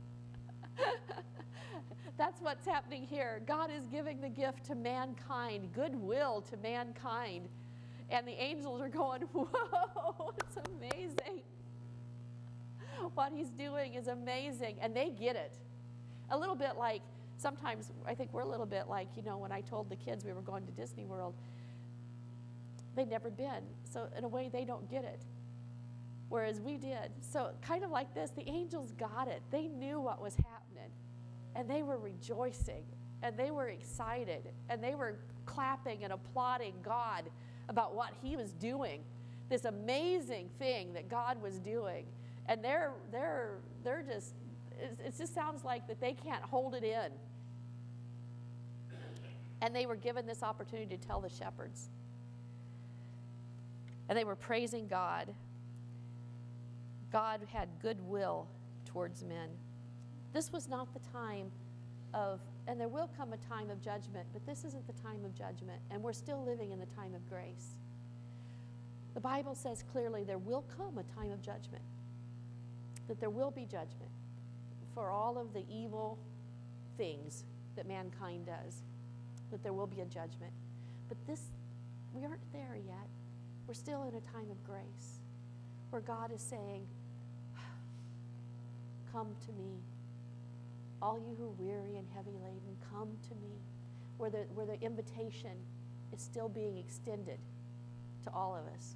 That's what's happening here. God is giving the gift to mankind, goodwill to mankind. And the angels are going, whoa, it's amazing. What He's doing is amazing. And they get it. A little bit like, sometimes I think we're a little bit like, you know, when I told the kids we were going to Disney World, they'd never been. So in a way, they don't get it. Whereas we did. So kind of like this, the angels got it. They knew what was happening. And they were rejoicing. And they were excited. And they were clapping and applauding God about what He was doing. This amazing thing that God was doing. And they're, they're, they're just, it just sounds like that they can't hold it in. And they were given this opportunity to tell the shepherds. And they were praising God. God had goodwill towards men. This was not the time of, and there will come a time of judgment, but this isn't the time of judgment, and we're still living in the time of grace. The Bible says clearly there will come a time of judgment, that there will be judgment for all of the evil things that mankind does, that there will be a judgment. But this, we aren't there yet. We're still in a time of grace where God is saying, come to me. All you who are weary and heavy laden, come to me. Where the, where the invitation is still being extended to all of us.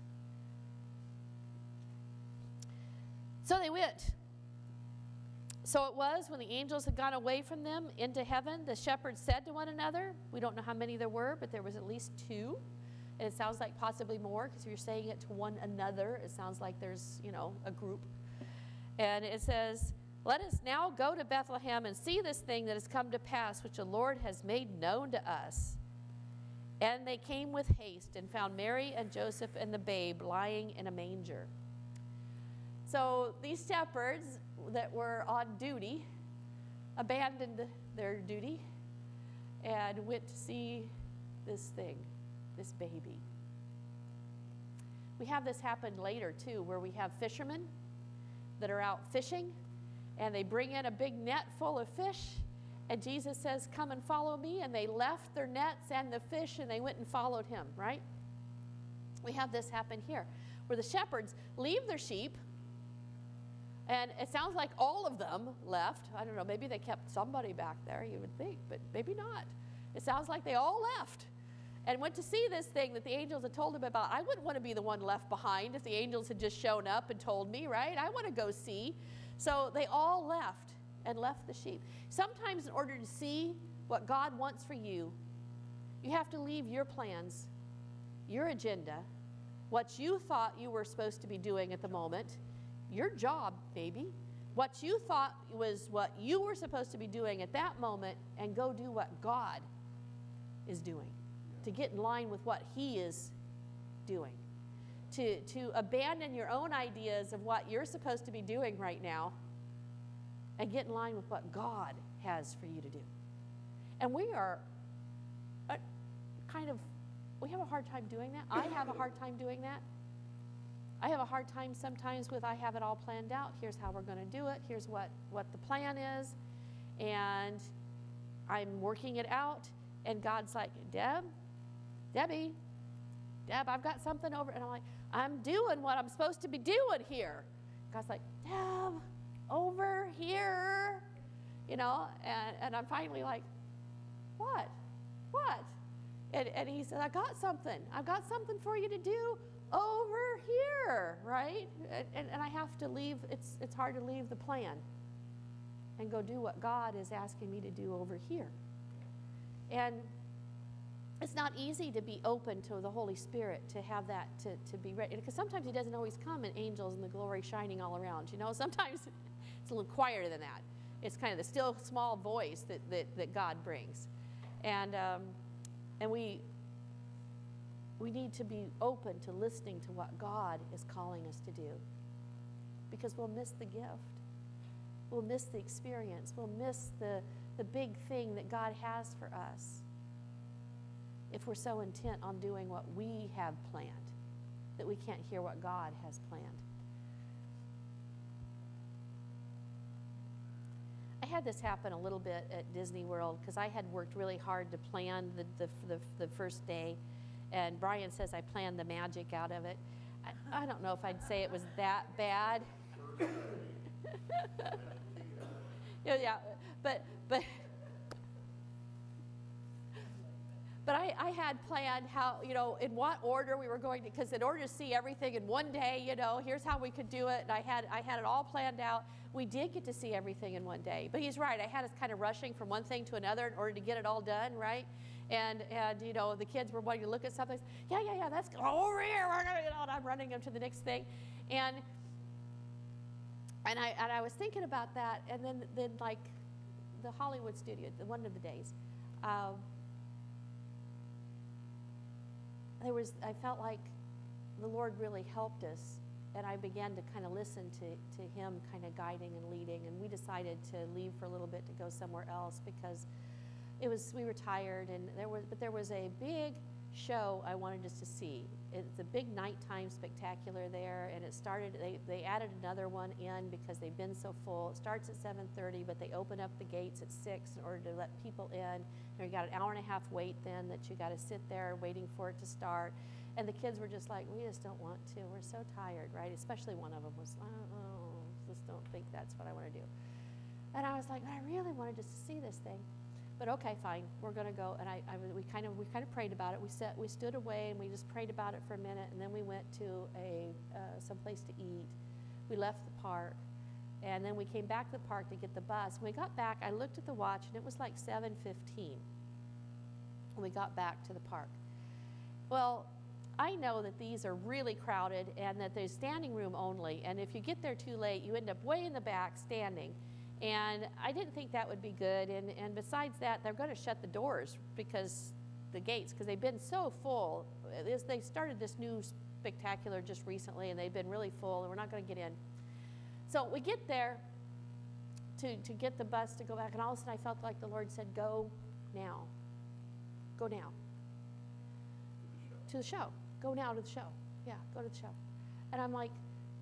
So they went. So it was when the angels had gone away from them into heaven, the shepherds said to one another, we don't know how many there were, but there was at least two. And it sounds like possibly more, because if you're saying it to one another, it sounds like there's, you know, a group. And it says, let us now go to Bethlehem and see this thing that has come to pass, which the Lord has made known to us. And they came with haste and found Mary and Joseph and the babe lying in a manger. So these shepherds that were on duty abandoned their duty and went to see this thing, this baby. We have this happen later too, where we have fishermen that are out fishing, and they bring in a big net full of fish, and Jesus says, come and follow me, and they left their nets and the fish and they went and followed him, right? We have this happen here, where the shepherds leave their sheep. And it sounds like all of them left. I don't know, maybe they kept somebody back there, you would think, but maybe not. It sounds like they all left and went to see this thing that the angels had told them about. I wouldn't want to be the one left behind if the angels had just shown up and told me, right? I want to go see. So they all left and left the sheep. Sometimes in order to see what God wants for you, you have to leave your plans, your agenda, what you thought you were supposed to be doing at the moment, your job, maybe, what you thought was what you were supposed to be doing at that moment, and go do what God is doing, to get in line with what he is doing, to, to abandon your own ideas of what you're supposed to be doing right now and get in line with what God has for you to do. And we are a, kind of, we have a hard time doing that. I have a hard time doing that. I have a hard time sometimes with, I have it all planned out. Here's how we're going to do it. Here's what, what the plan is. And I'm working it out. And God's like, Deb, Debbie, Deb, I've got something over. And I'm like, I'm doing what I'm supposed to be doing here. God's like, Deb, over here. You know, and, and I'm finally like, what? What? And, and he said, I got something. I've got something for you to do over here, right? And, and, and I have to leave, it's, it's hard to leave the plan and go do what God is asking me to do over here. And it's not easy to be open to the Holy Spirit, to have that, to, to be ready. Because sometimes he doesn't always come in angels and the glory shining all around. You know, sometimes it's a little quieter than that. It's kind of the still small voice that, that, that God brings. And, um, and we... We need to be open to listening to what God is calling us to do, because we'll miss the gift. We'll miss the experience. We'll miss the, the big thing that God has for us if we're so intent on doing what we have planned that we can't hear what God has planned. I had this happen a little bit at Disney World because I had worked really hard to plan the, the, the, the first day. And Brian says I planned the magic out of it. I, I don't know if I'd say it was that bad. yeah, yeah, but but but I, I had planned how, you know, in what order we were going to, because in order to see everything in one day, you know, here's how we could do it. And I had I had it all planned out. We did get to see everything in one day. But he's right. I had us kind of rushing from one thing to another in order to get it all done, right? And, and you know, the kids were wanting to look at something. Yeah, yeah, yeah, that's over here. We're gonna, you know, and I'm running them to the next thing. And and I and I was thinking about that. And then, then like the Hollywood studio, the, one of the days, um, there was, I felt like the Lord really helped us and I began to kind of listen to, to him kind of guiding and leading, and we decided to leave for a little bit to go somewhere else because it was, we were tired, and there was, but there was a big show I wanted us to see. It's a big nighttime spectacular there, and it started, they, they added another one in because they've been so full. It starts at seven thirty, but they open up the gates at six in order to let people in. And you got an hour and a half wait then that you got to sit there waiting for it to start. And the kids were just like, we just don't want to. We're so tired, right? Especially one of them was, oh, just don't think that's what I want to do. And I was like, I really wanted just to see this thing. But okay, fine, we're going to go. And I, I, we kind of, we kind of prayed about it. We sat, we stood away and we just prayed about it for a minute, and then we went to a uh, some place to eat. We left the park, and then we came back to the park to get the bus. When we got back, I looked at the watch, and it was like seven fifteen when we got back to the park. Well, I know that these are really crowded and that there's standing room only, and if you get there too late, you end up way in the back standing. And I didn't think that would be good, and, and besides that, they're going to shut the doors because the gates, because they've been so full. This, they started this new spectacular just recently, and they've been really full, and we're not going to get in. So we get there to, to get the bus to go back, and all of a sudden I felt like the Lord said, go now. Go now. To the show. Go now to the show. Yeah, go to the show. And I'm like,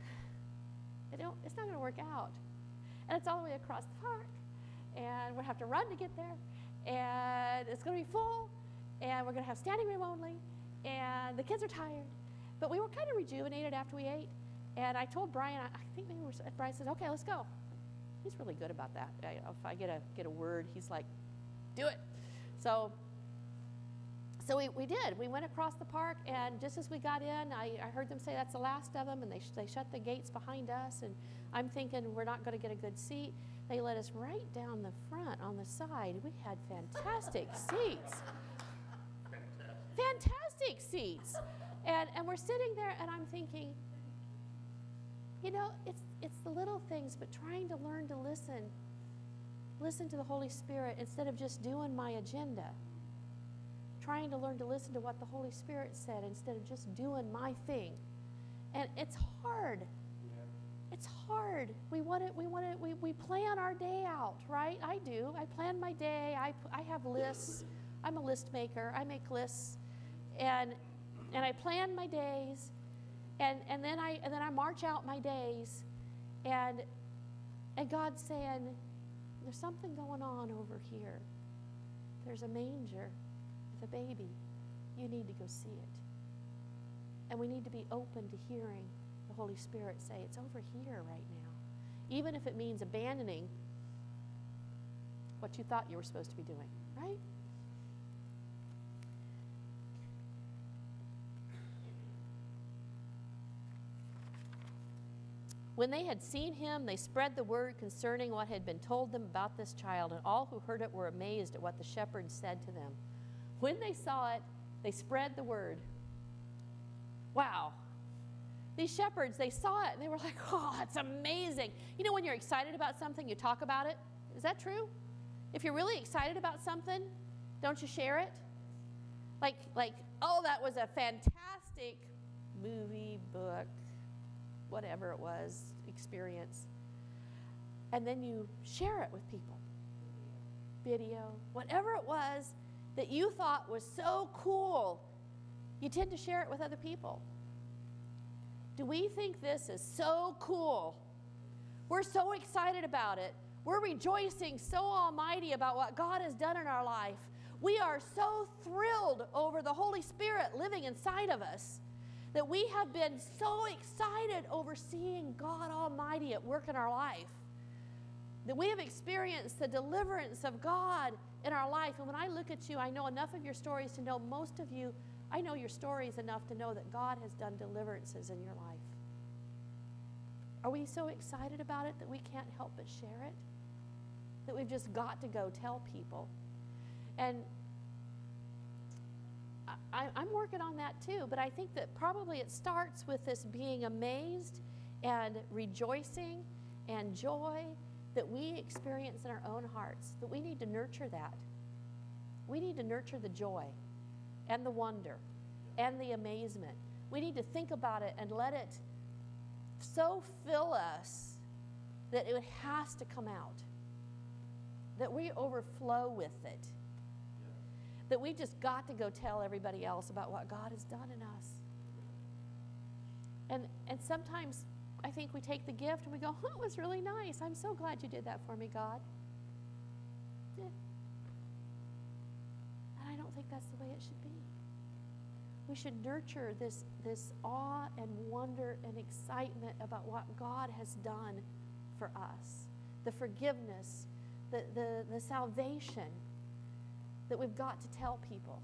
I don't, it's not going to work out. And it's all the way across the park, and we'll have to run to get there, and it's going to be full, and we're going to have standing room only, and the kids are tired. But we were kind of rejuvenated after we ate, and I told Brian, I, I think maybe we're, Brian says, okay, let's go. He's really good about that. I, if I get a, get a word, he's like, do it. So, so we, we did. We went across the park, and just as we got in, I, I heard them say that's the last of them, and they, sh they shut the gates behind us, and I'm thinking we're not going to get a good seat. They let us right down the front on the side. We had fantastic seats. Fantastic seats. And, and we're sitting there, and I'm thinking, you know, it's, it's the little things, but trying to learn to listen. Listen to the Holy Spirit instead of just doing my agenda. Trying to learn to listen to what the Holy Spirit said instead of just doing my thing. And it's hard. It's hard. We want it, we want it, we, we plan our day out, right? I do. I plan my day. I, I have lists. I'm a list maker. I make lists. And and I plan my days, and, and then I and then I march out my days, and and God's saying, there's something going on over here. There's a manger with a baby. You need to go see it. And we need to be open to hearing the Holy Spirit say, it's over here right now. Even if it means abandoning what you thought you were supposed to be doing, right? When they had seen him, they spread the word concerning what had been told them about this child, and all who heard it were amazed at what the shepherds said to them. When they saw it, they spread the word. Wow. These shepherds, they saw it, and they were like, oh, it's amazing. You know, when you're excited about something, you talk about it. Is that true? If you're really excited about something, don't you share it? Like, like, oh, that was a fantastic movie, book, whatever it was, experience. And then you share it with people. Video, whatever it was that you thought was so cool, you tend to share it with other people. Do we think this is so cool? We're so excited about it. We're rejoicing so almighty about what God has done in our life. We are so thrilled over the Holy Spirit living inside of us that we have been so excited over seeing God Almighty at work in our life, that we have experienced the deliverance of God in our life. And when I look at you, I know enough of your stories to know most of you, I know your stories enough to know that God has done deliverances in your life. Are we so excited about it that we can't help but share it? That we've just got to go tell people? And I, I'm working on that too, but I think that probably it starts with this being amazed and rejoicing and joy that we experience in our own hearts, that we need to nurture that. We need to nurture the joy and the wonder and the amazement. We need to think about it and let it, so fill us that it has to come out, that we overflow with it, that we just got to go tell everybody else about what God has done in us. And, and sometimes I think we take the gift and we go, oh, it was really nice. I'm so glad you did that for me, God. Yeah. And I don't think that's the way it should be. We should nurture this, this awe and wonder and excitement about what God has done for us, the forgiveness, the, the, the salvation that we've got to tell people.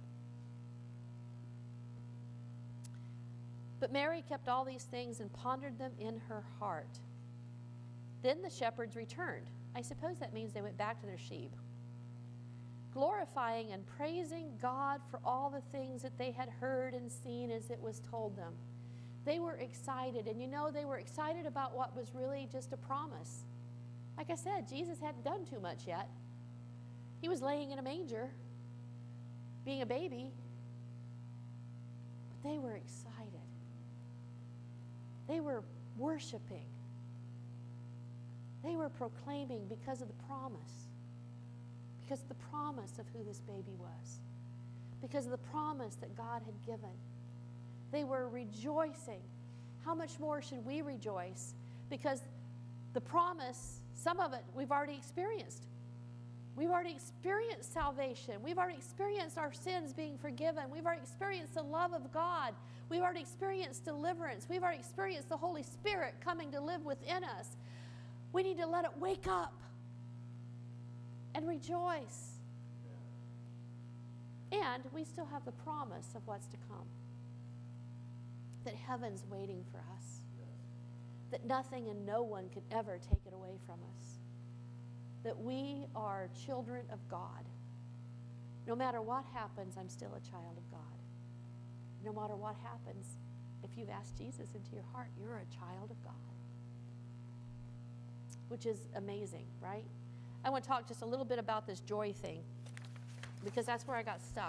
But Mary kept all these things and pondered them in her heart. Then the shepherds returned. I suppose that means they went back to their sheep, glorifying and praising God for all the things that they had heard and seen as it was told them. They were excited, and you know, they were excited about what was really just a promise. Like I said, Jesus hadn't done too much yet. He was laying in a manger, being a baby, but they were excited. They were worshiping. They were proclaiming because of the promise. Because of the promise of who this baby was. Because of the promise that God had given. They were rejoicing. How much more should we rejoice? Because the promise, some of it we've already experienced. We've already experienced salvation. We've already experienced our sins being forgiven. We've already experienced the love of God. We've already experienced deliverance. We've already experienced the Holy Spirit coming to live within us. We need to let it wake up and rejoice. And we still have the promise of what's to come. That heaven's waiting for us. That nothing and no one can ever take it away from us. That we are children of God. No matter what happens, I'm still a child of God. No matter what happens, if you've asked Jesus into your heart, you're a child of God. Which is amazing, right? I want to talk just a little bit about this joy thing, because that's where I got stuck.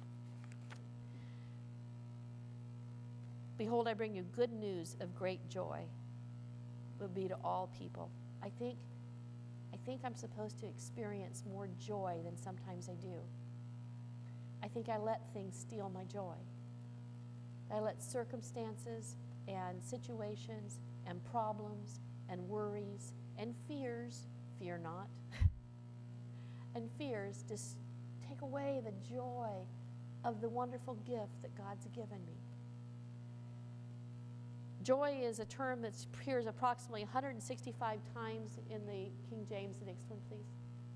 Behold, I bring you good news of great joy, will be to all people. I think I think I'm supposed to experience more joy than sometimes I do. I think I let things steal my joy. I let circumstances and situations and problems and worries and fears, fear not, and fears just take away the joy of the wonderful gift that God's given me. Joy is a term that appears approximately one hundred sixty-five times in the King James. The next one, please.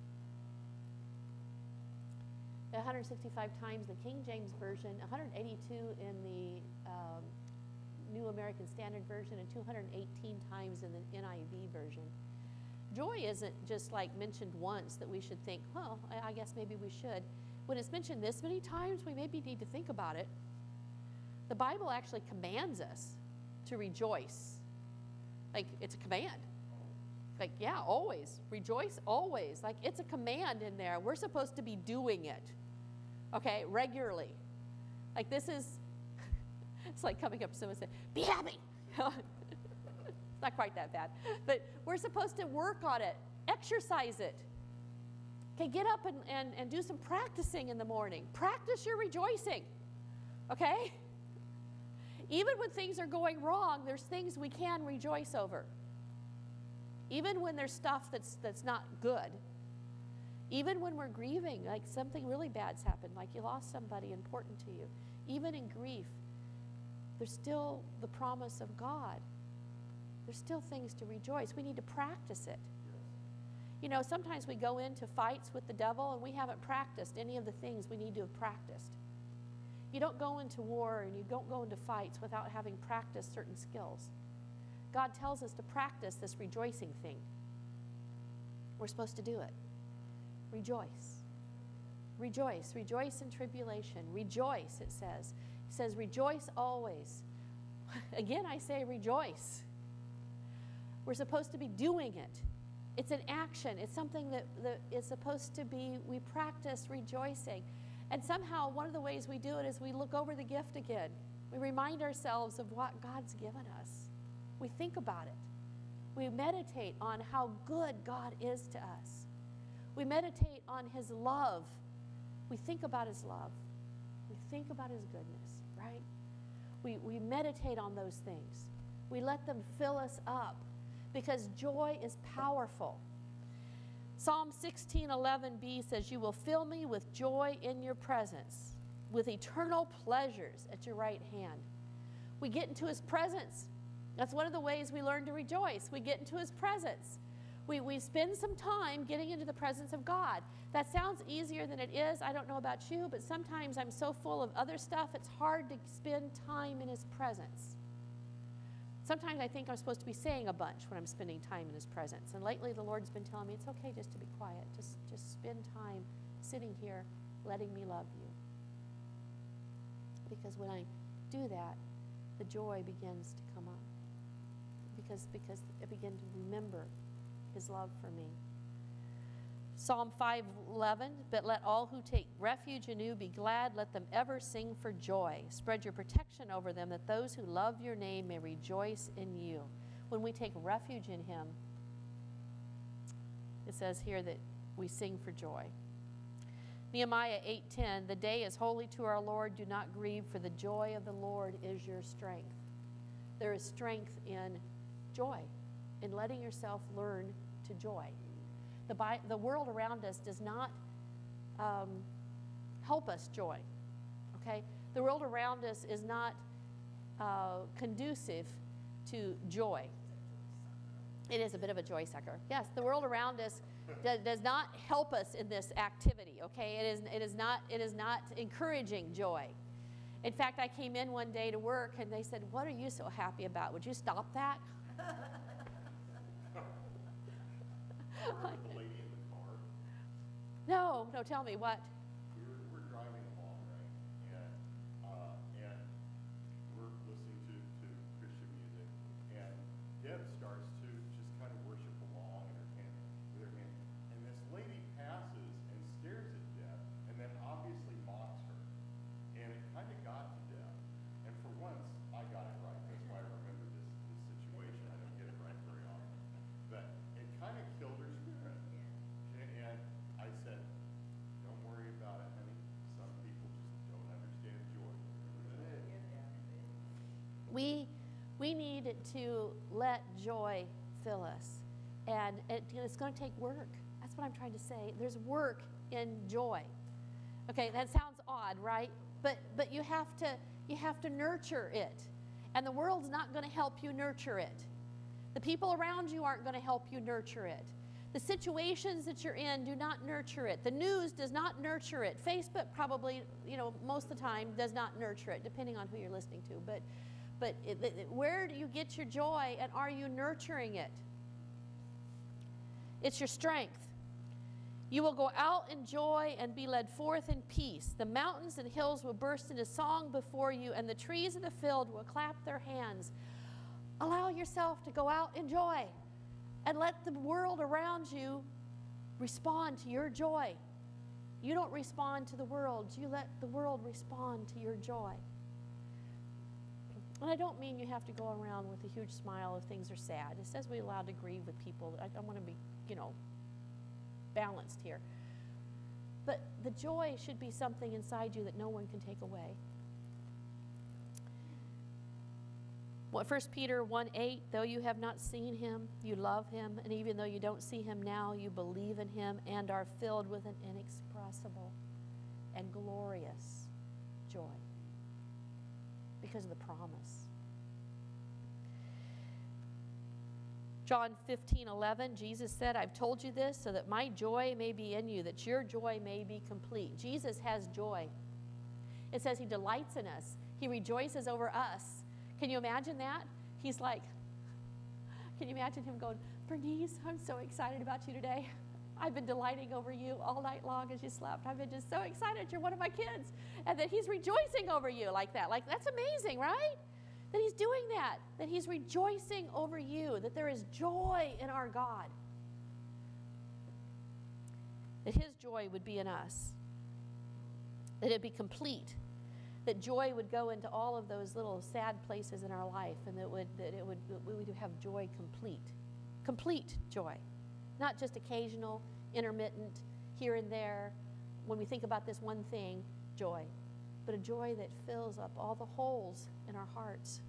one hundred sixty-five times the King James Version, one hundred eighty-two in the um, New American Standard Version, and two hundred eighteen times in the N I V version. Joy isn't just like mentioned once that we should think, well, I, I guess maybe we should. When it's mentioned this many times, we maybe need to think about it. The Bible actually commands us to rejoice. Like, it's a command. Like, yeah, always. Rejoice always. Like, it's a command in there. We're supposed to be doing it, okay, regularly. Like, this is, it's like coming up to someone and saying, be happy. It's not quite that bad. But we're supposed to work on it, exercise it. Okay, get up and, and, and do some practicing in the morning. Practice your rejoicing, okay? Even when things are going wrong, there's things we can rejoice over. Even when there's stuff that's, that's not good. Even when we're grieving, like something really bad's happened, like you lost somebody important to you. Even in grief, there's still the promise of God. There's still things to rejoice. We need to practice it. You know, sometimes we go into fights with the devil and we haven't practiced any of the things we need to have practiced. You don't go into war and you don't go into fights without having practiced certain skills. God tells us to practice this rejoicing thing. We're supposed to do it. Rejoice. Rejoice. Rejoice in tribulation. Rejoice, it says. It says, rejoice always. Again, I say rejoice. We're supposed to be doing it. It's an action. It's something that, that is supposed to be, we practice rejoicing. And somehow, one of the ways we do it is we look over the gift again. We remind ourselves of what God's given us. We think about it. We meditate on how good God is to us. We meditate on his love. We think about his love. We think about his goodness, right? We, we meditate on those things. We let them fill us up because joy is powerful. Psalm sixteen eleven b says, you will fill me with joy in your presence, with eternal pleasures at your right hand. We get into his presence. That's one of the ways we learn to rejoice. We get into his presence. We, we spend some time getting into the presence of God. That sounds easier than it is. I don't know about you, but sometimes I'm so full of other stuff, it's hard to spend time in his presence. Sometimes I think I'm supposed to be saying a bunch when I'm spending time in his presence. And lately the Lord's been telling me it's okay just to be quiet. Just, just spend time sitting here letting me love you. Because when I do that, the joy begins to come up. Because, because I begin to remember his love for me. Psalm five eleven, but let all who take refuge in you be glad. Let them ever sing for joy. Spread your protection over them, that those who love your name may rejoice in you. When we take refuge in him, it says here that we sing for joy. Nehemiah eight ten, the day is holy to our Lord. Do not grieve, for the joy of the Lord is your strength. There is strength in joy, in letting yourself learn to joy. The, Bi- the world around us does not um, help us joy, okay? The world around us is not uh, conducive to joy. It is a bit of a joy sucker. Yes, the world around us does, does not help us in this activity, okay? It is, it is not, it is not encouraging joy. In fact, I came in one day to work and they said, what are you so happy about? Would you stop that? The lady in the car. No, no, tell me what. We were, we're driving along, right? And uh, and we're listening to, to Christian music, and Deb starts to just kind of worship along in her hand, with her hand. And this lady passes and stares at Deb, and then obviously mocks her. And it kind of got to Deb. And for once, I got it right. That's why I remember this, this situation. I don't get it right very often. But it kind of killed her spirit. And, and I said, don't worry about it, honey. Some people just don't understand joy. We, we need to let joy fill us. And it, it's going to take work. That's what I'm trying to say. There's work in joy. Okay, that sounds odd, right? But, but you have to, you have to nurture it. And the world's not going to help you nurture it. The people around you aren't going to help you nurture it. The situations that you're in do not nurture it. The news does not nurture it. Facebook probably, you know, most of the time does not nurture it, depending on who you're listening to. But, but it, it, where do you get your joy, and are you nurturing it? It's your strength. You will go out in joy and be led forth in peace. The mountains and hills will burst into song before you, and the trees of the field will clap their hands. Allow yourself to go out in joy and let the world around you respond to your joy. You don't respond to the world. You let the world respond to your joy. And I don't mean you have to go around with a huge smile if things are sad. It says we're allowed to grieve with people. I, I want to be, you know, balanced here. But the joy should be something inside you that no one can take away. What First Peter one eight, though you have not seen him, you love him, and even though you don't see him now, you believe in him and are filled with an inexpressible and glorious joy because of the promise. John fifteen eleven, Jesus said, I've told you this so that my joy may be in you, that your joy may be complete. Jesus has joy. It says he delights in us. He rejoices over us. Can you imagine that? He's like, can you imagine him going, Bernice, I'm so excited about you today. I've been delighting over you all night long as you slept. I've been just so excited you're one of my kids. And that he's rejoicing over you like that. Like, that's amazing, right? That he's doing that. That he's rejoicing over you. That there is joy in our God. That his joy would be in us. That it be complete. that joy would go into all of those little sad places in our life, and that, would, that it would, we would have joy complete. Complete joy. Not just occasional, intermittent, here and there, when we think about this one thing, joy. But a joy that fills up all the holes in our hearts.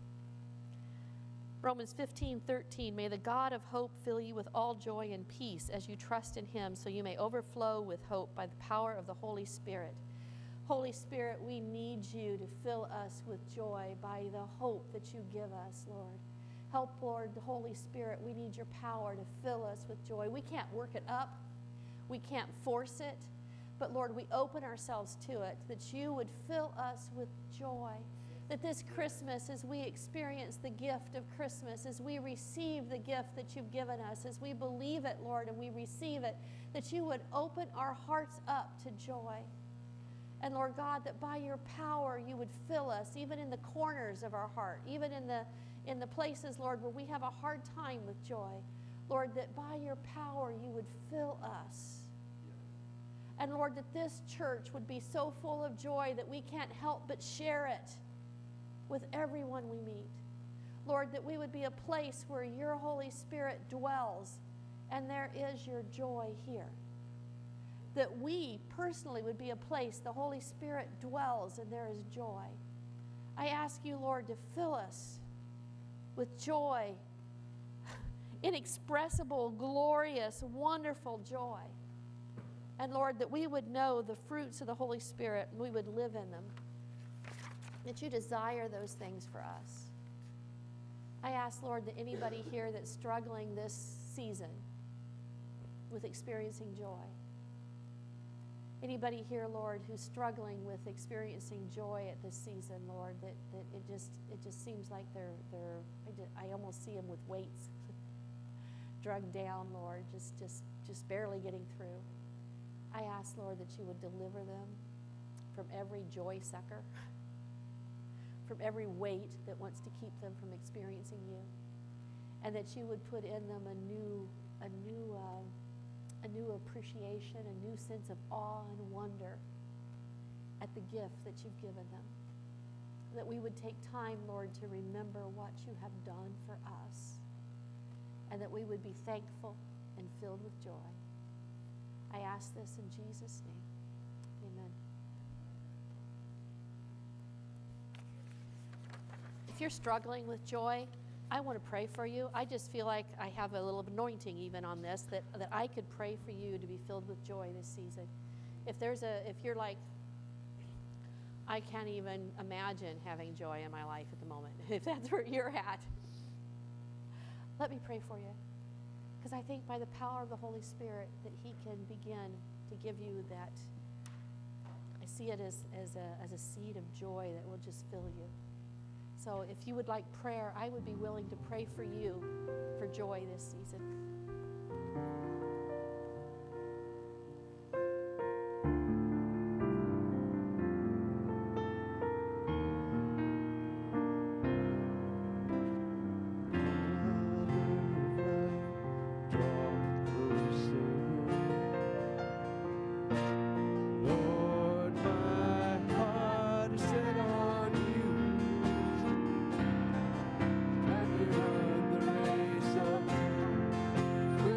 Romans fifteen thirteen, may the God of hope fill you with all joy and peace as you trust in him, so you may overflow with hope by the power of the Holy Spirit. Holy Spirit, we need you to fill us with joy by the hope that you give us, Lord. Help, Lord, the Holy Spirit, we need your power to fill us with joy. We can't work it up. We can't force it. But, Lord, we open ourselves to it, that you would fill us with joy. That this Christmas, as we experience the gift of Christmas, as we receive the gift that you've given us, as we believe it, Lord, and we receive it, that you would open our hearts up to joy. And Lord God, that by your power you would fill us, even in the corners of our heart, even in the, in the places, Lord, where we have a hard time with joy. Lord, that by your power you would fill us. And Lord, that this church would be so full of joy that we can't help but share it with everyone we meet. Lord, that we would be a place where your Holy Spirit dwells and there is your joy here. That we personally would be a place the Holy Spirit dwells and there is joy. I ask you, Lord, to fill us with joy, inexpressible, glorious, wonderful joy. And Lord, that we would know the fruits of the Holy Spirit and we would live in them. That you desire those things for us. I ask, Lord, that anybody here that's struggling this season with experiencing joy, anybody here, Lord, who's struggling with experiencing joy at this season, Lord, that, that it just it just seems like they're they're I, just, I almost see them with weights drugged down, Lord, just just just barely getting through. I ask, Lord, that you would deliver them from every joy sucker, from every weight that wants to keep them from experiencing you, and that you would put in them a new a new uh, a new appreciation, a new sense of awe and wonder at the gift that you've given them. That we would take time, Lord, to remember what you have done for us, and that we would be thankful and filled with joy. I ask this in Jesus' name. Amen. If you're struggling with joy, I want to pray for you. I just feel like I have a little anointing even on this, that, that I could pray for you to be filled with joy this season. If there's a, if you're like, I can't even imagine having joy in my life at the moment, if that's where you're at, let me pray for you. Because I think by the power of the Holy Spirit that he can begin to give you that, I see it as, as, a, as a seed of joy that will just fill you. So if you would like prayer, I would be willing to pray for you for joy this season. Run the race of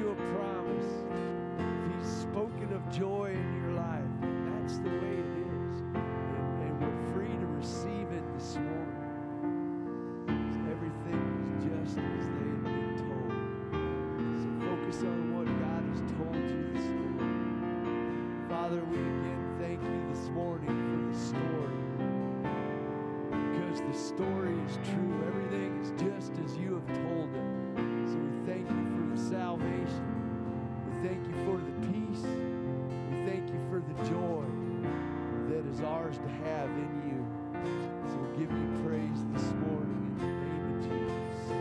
you a promise, if he's spoken of joy in your life, that's the way it is. And, and we're free to receive it this morning. Everything is just as they had been told. So focus on what God has told you this morning. Father, we again thank you this morning for the story. Because the story is true. Everything is just as you have told it. So we thank you for the salvation. We thank you for the peace. We thank you for the joy that is ours to have in you. So we give you praise this morning in the name of Jesus.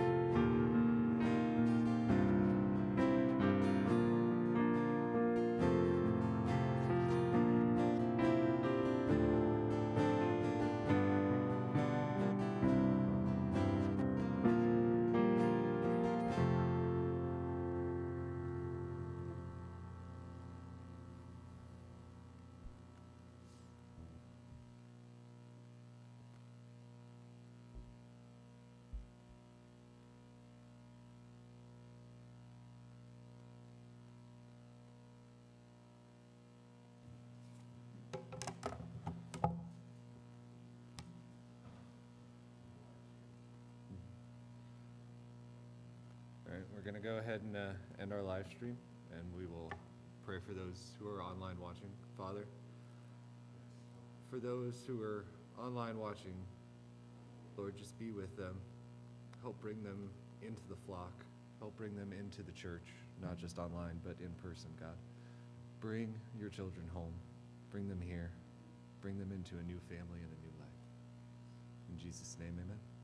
All right, we're going to go ahead and uh, end our live stream, and we will pray for those who are online watching. Father, for those who are online watching, Lord, just be with them. Help bring them into the flock. Help bring them into the church, not just online, but in person, God. Bring your children home. Bring them here. Bring them into a new family and a new life. In Jesus' name, amen.